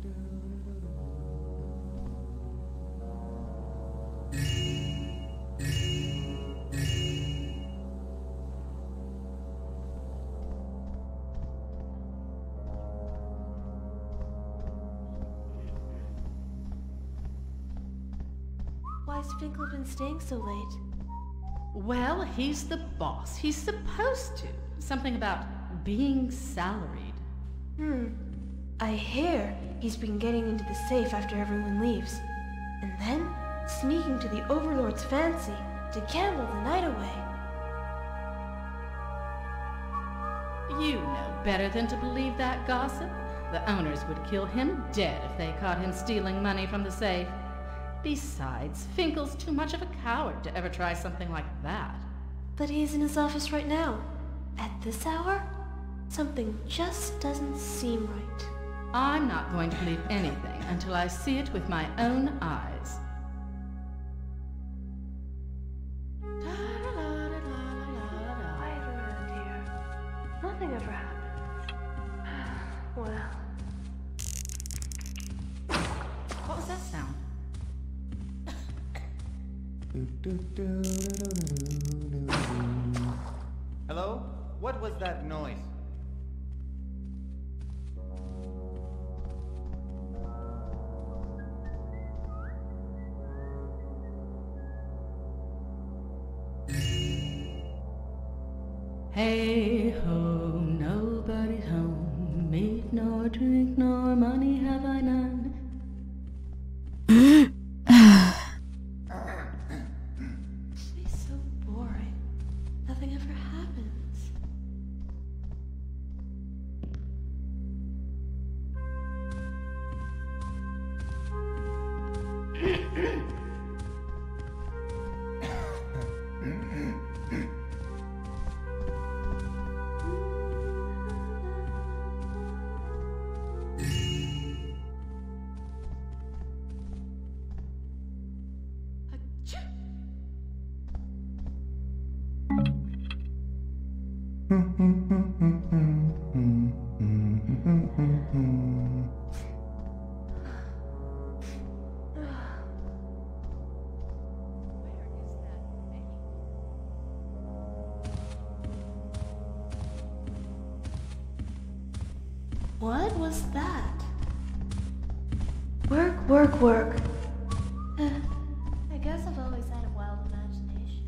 Why's Finkel been staying so late? Well, he's the boss. He's supposed to. Something about being salaried. I hear he's been getting into the safe after everyone leaves. And then sneaking to the Overlord's fancy to gamble the night away. You know better than to believe that gossip. The owners would kill him dead if they caught him stealing money from the safe. Besides, Finkel's too much of a coward to ever try something like that. But he's in his office right now. At this hour? Something just doesn't seem right. I'm not going to believe anything until I see it with my own eyes. Quiet around here. Nothing ever happens. Well. What was that sound? Hello? What was that noise? Hey ho, nobody's home. Meat nor drink nor money have I none. It's so boring. Nothing ever happens. What was that? Work, work, work. I guess I've always had a wild imagination.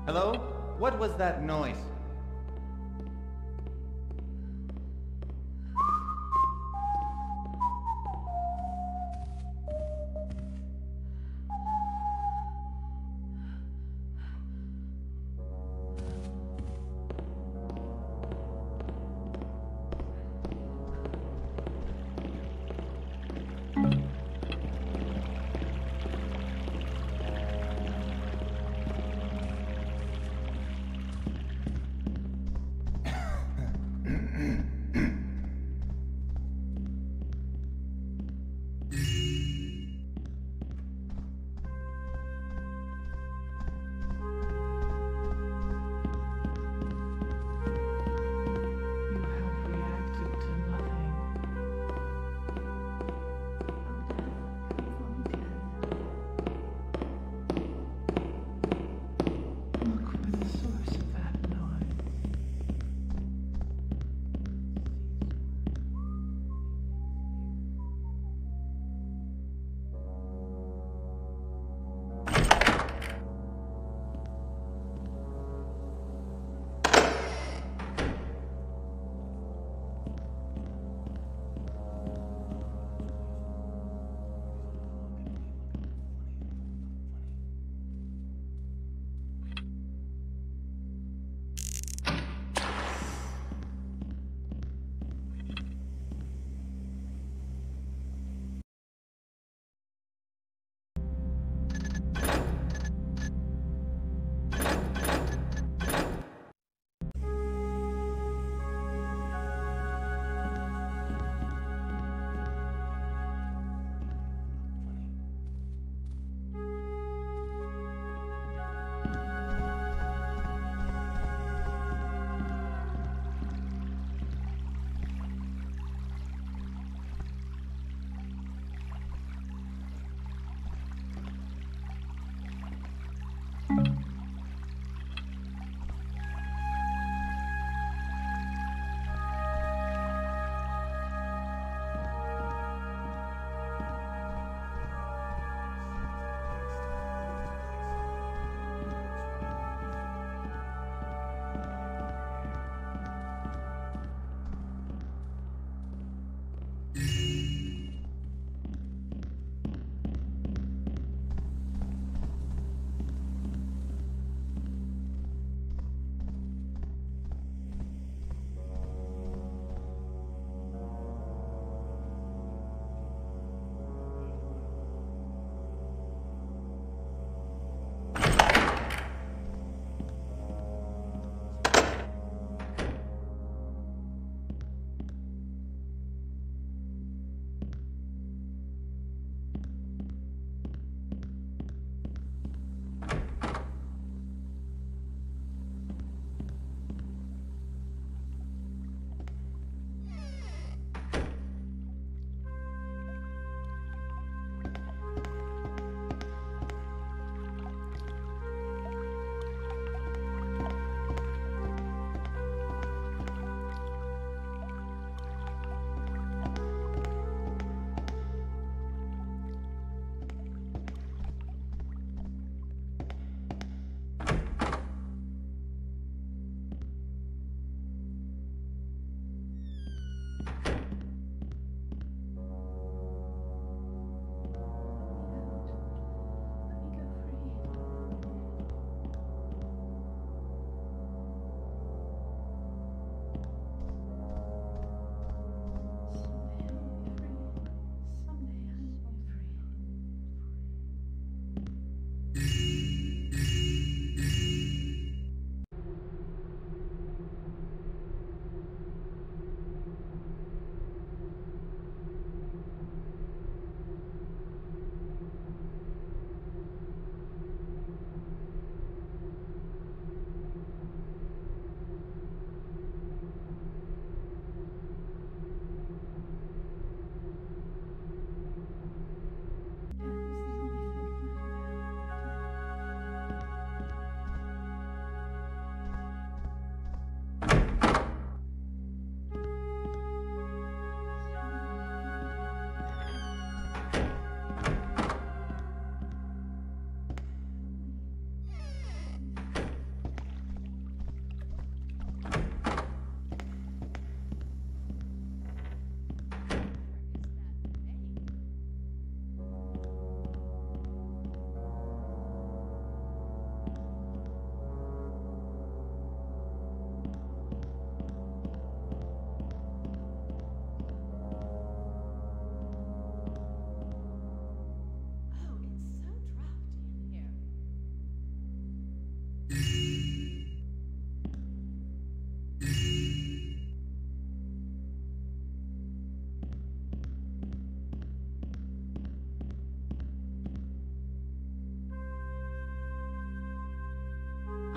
Hello? What was that noise?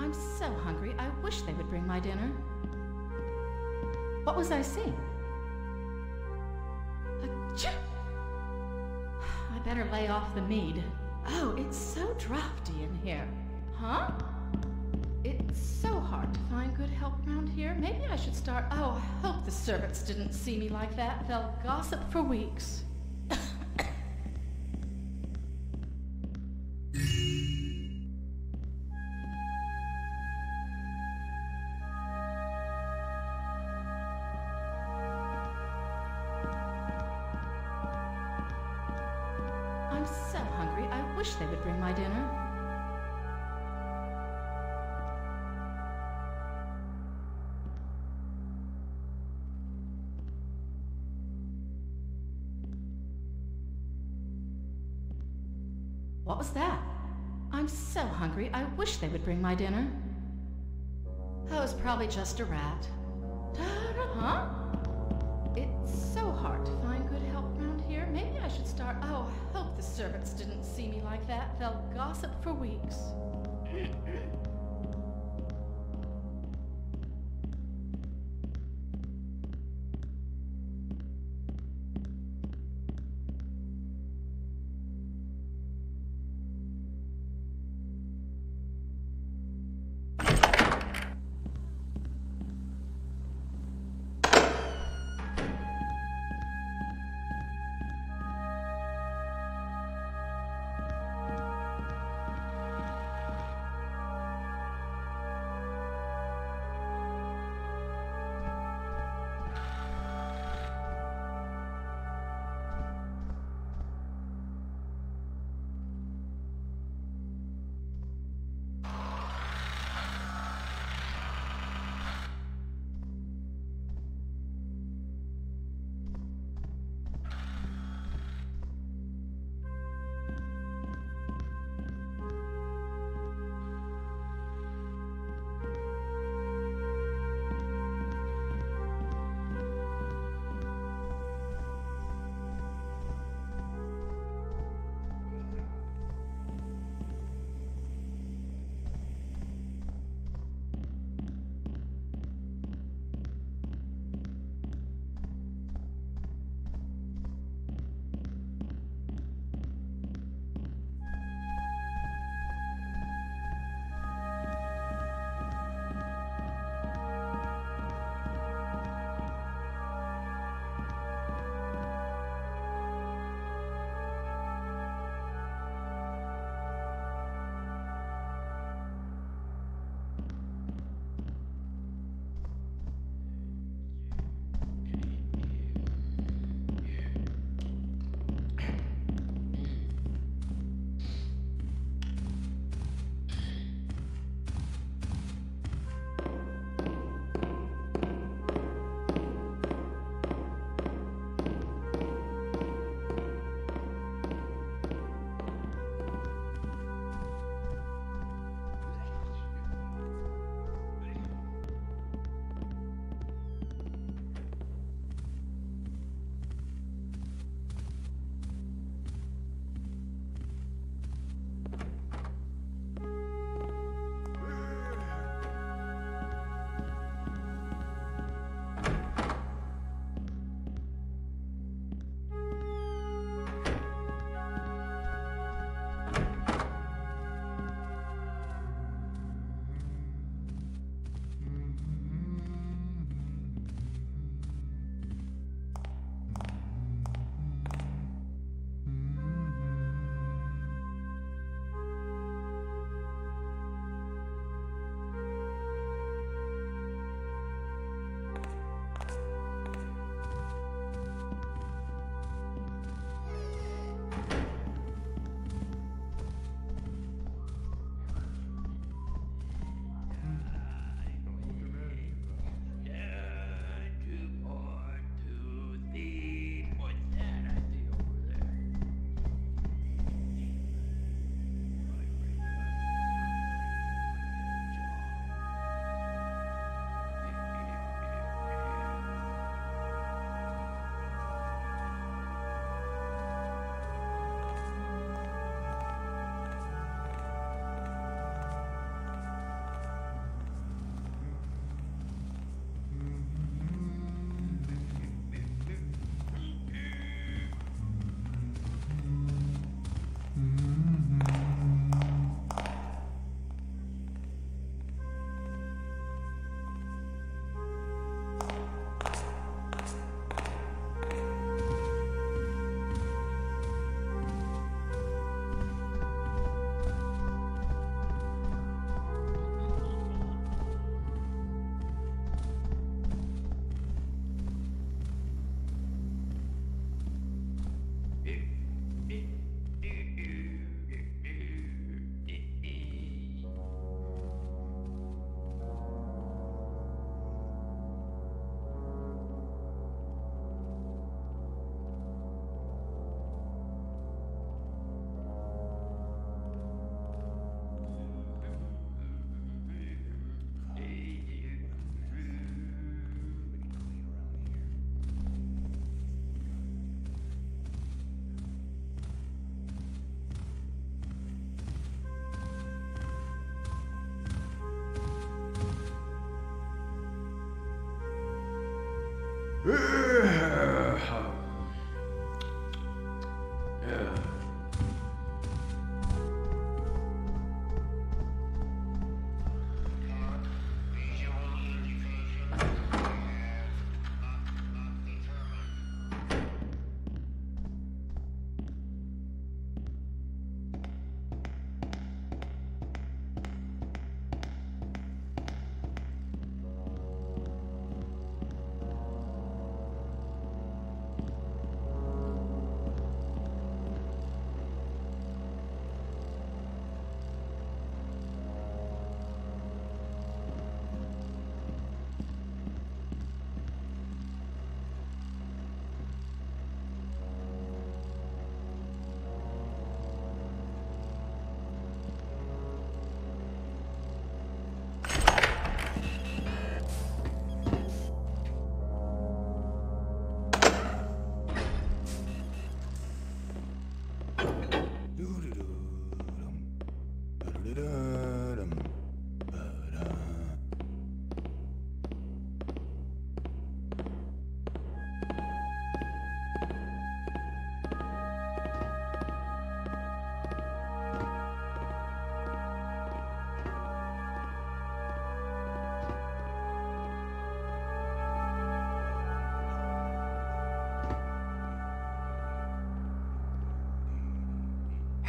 I'm so hungry, I wish they would bring my dinner. What was I seeing? Achoo! I better lay off the mead. Oh, it's so drafty in here. Huh? It's so hard to find good help around here. Maybe I should start... Oh, I hope the servants didn't see me like that. They'll gossip for weeks. I'm so hungry, I wish they would bring my dinner. What was that? I'm so hungry, I wish they would bring my dinner. Oh, it's probably just a rat. Huh? It's so hard to find good help around here. Maybe I should start... Oh, I hope the servants didn't see me like that. They'll gossip for weeks.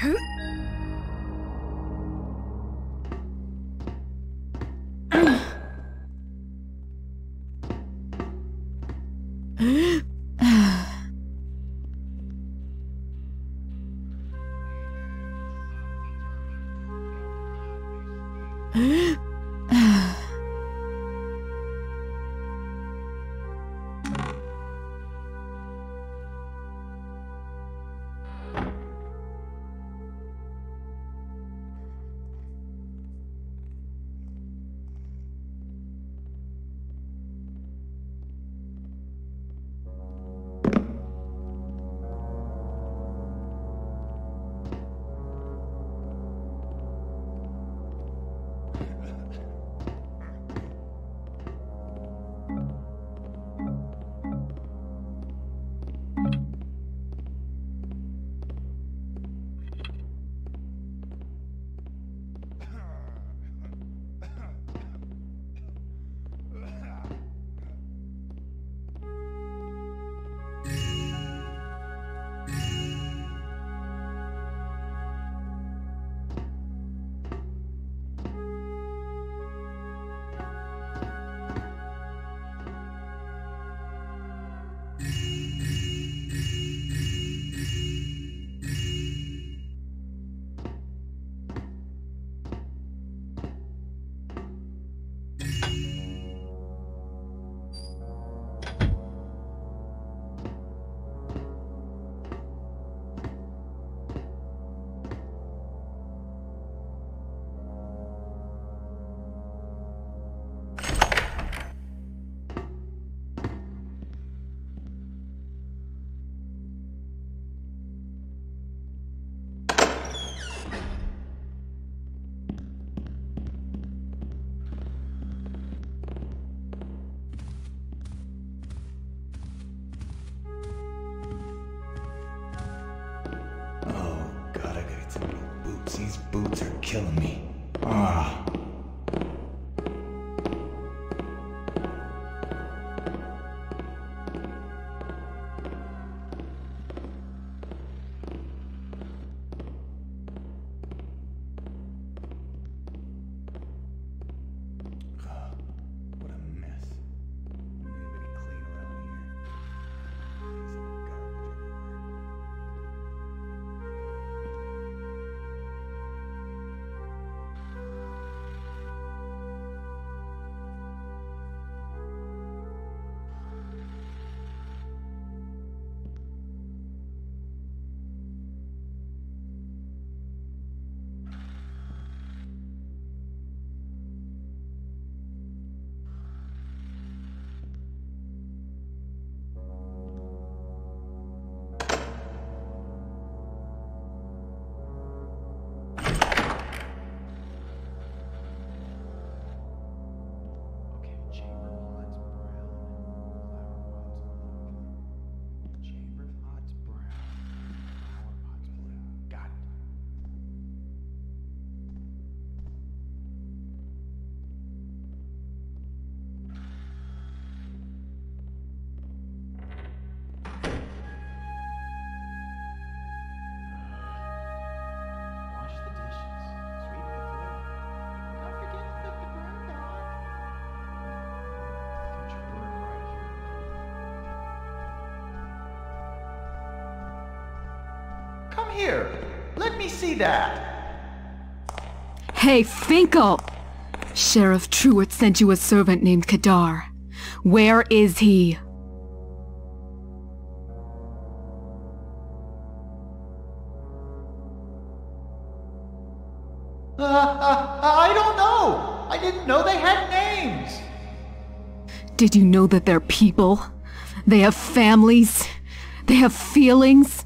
These boots are killing me. Ah. Come here. Let me see that. Hey, Finkel! Sheriff Truitt sent you a servant named Kadar. Where is he? I don't know. I didn't know they had names. Did you know that they're people? They have families. They have feelings.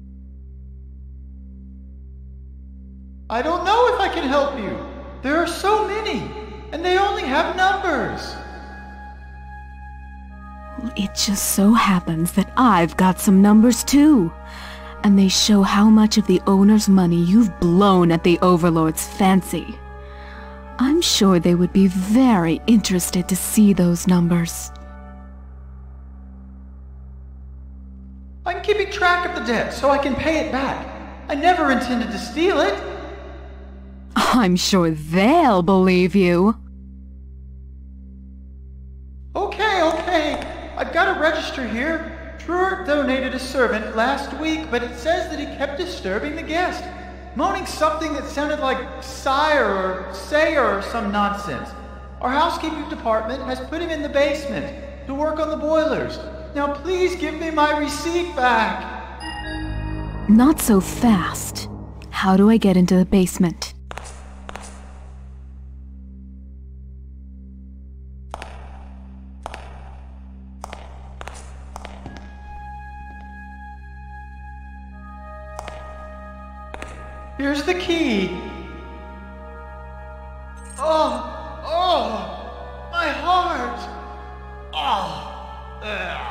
I don't know if I can help you. There are so many, and they only have numbers. It just so happens that I've got some numbers too. And they show how much of the owner's money you've blown at the Overlord's fancy. I'm sure they would be very interested to see those numbers. I'm keeping track of the debt so I can pay it back. I never intended to steal it. I'm sure they'll believe you. Okay. I've got a register here. Truart donated a servant last week, but it says that he kept disturbing the guest, moaning something that sounded like sire or sayer or some nonsense. Our housekeeping department has put him in the basement to work on the boilers. Now please give me my receipt back. Not so fast. How do I get into the basement? Here's the key. Oh, my heart. Ugh.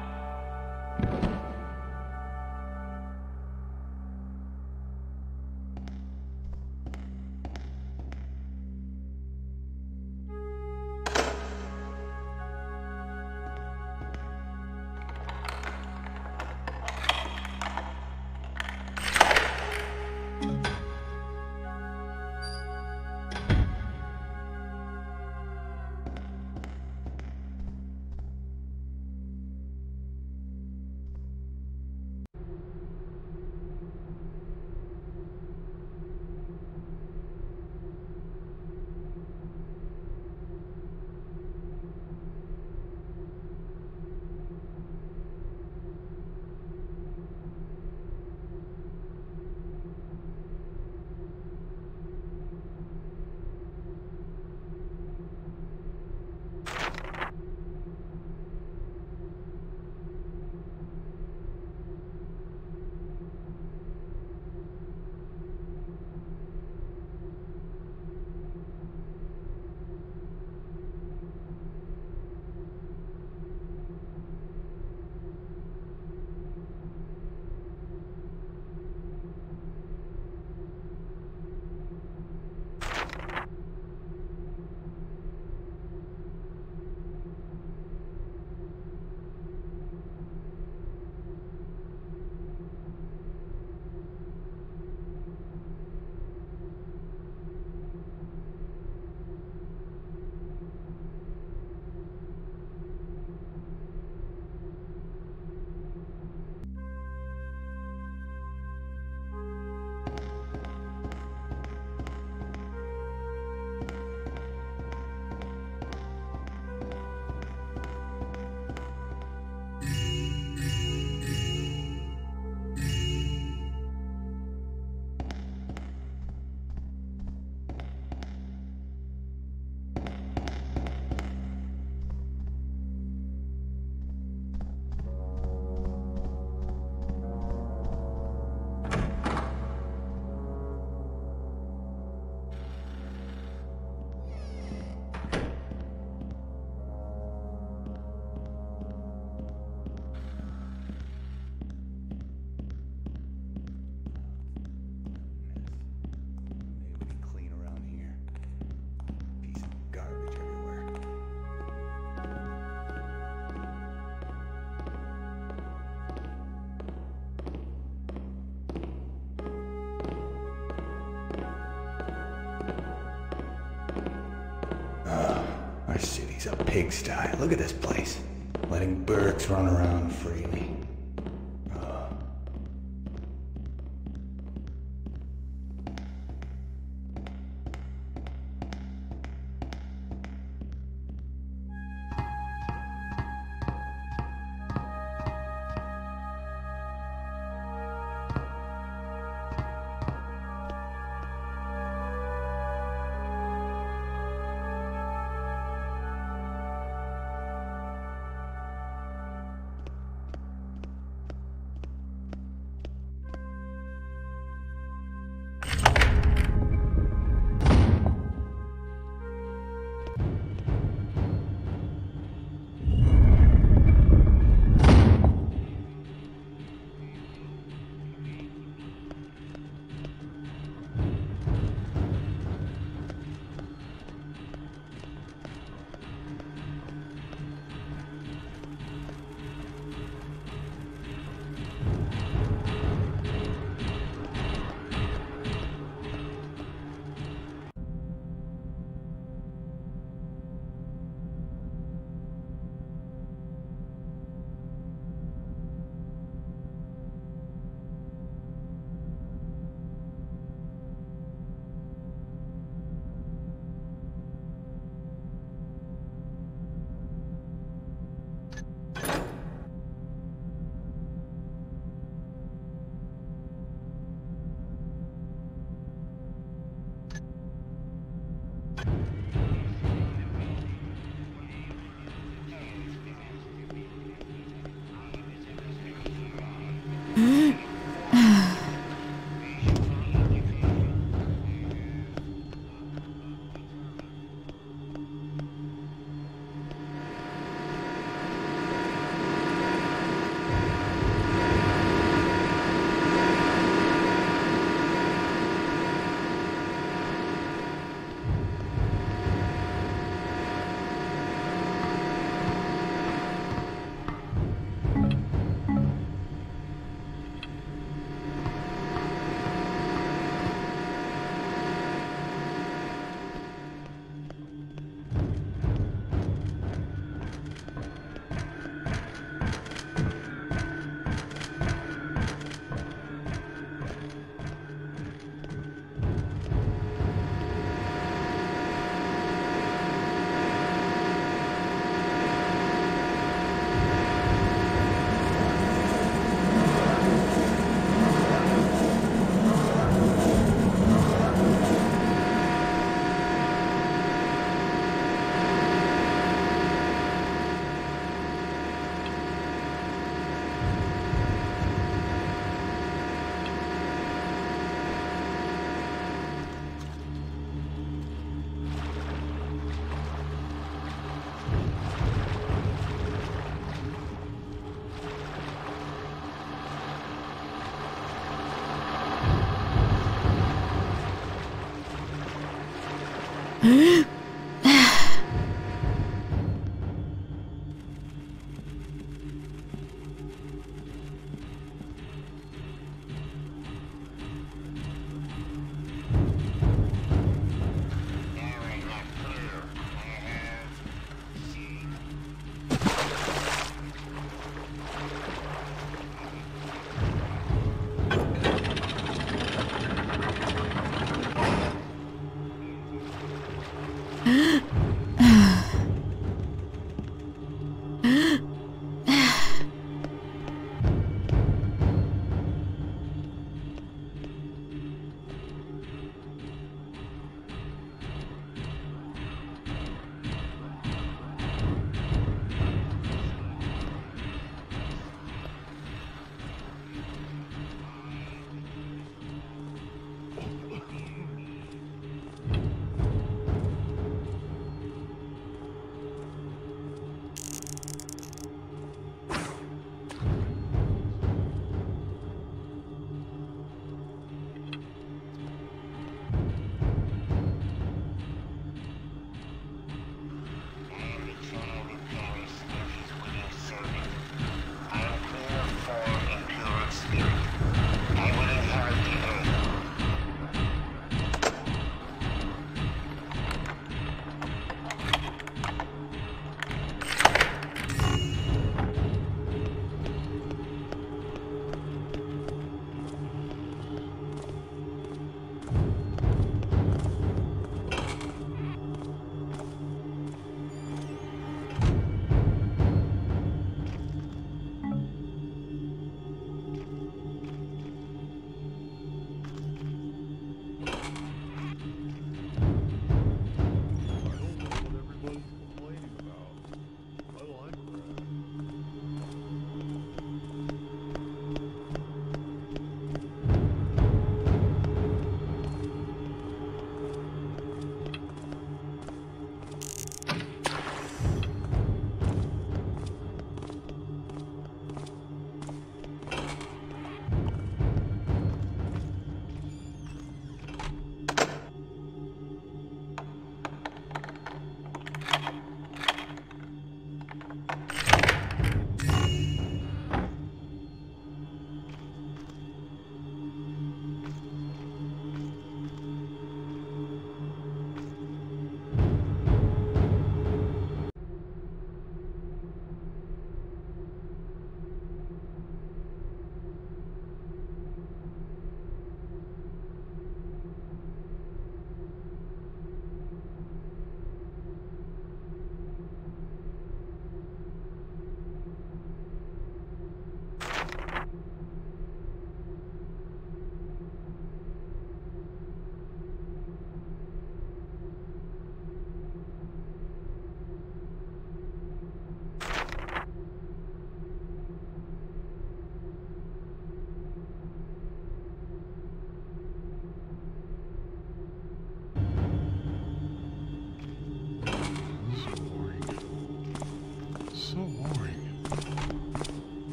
Our city's a pigsty. Look at this place. Letting Burks run around freely.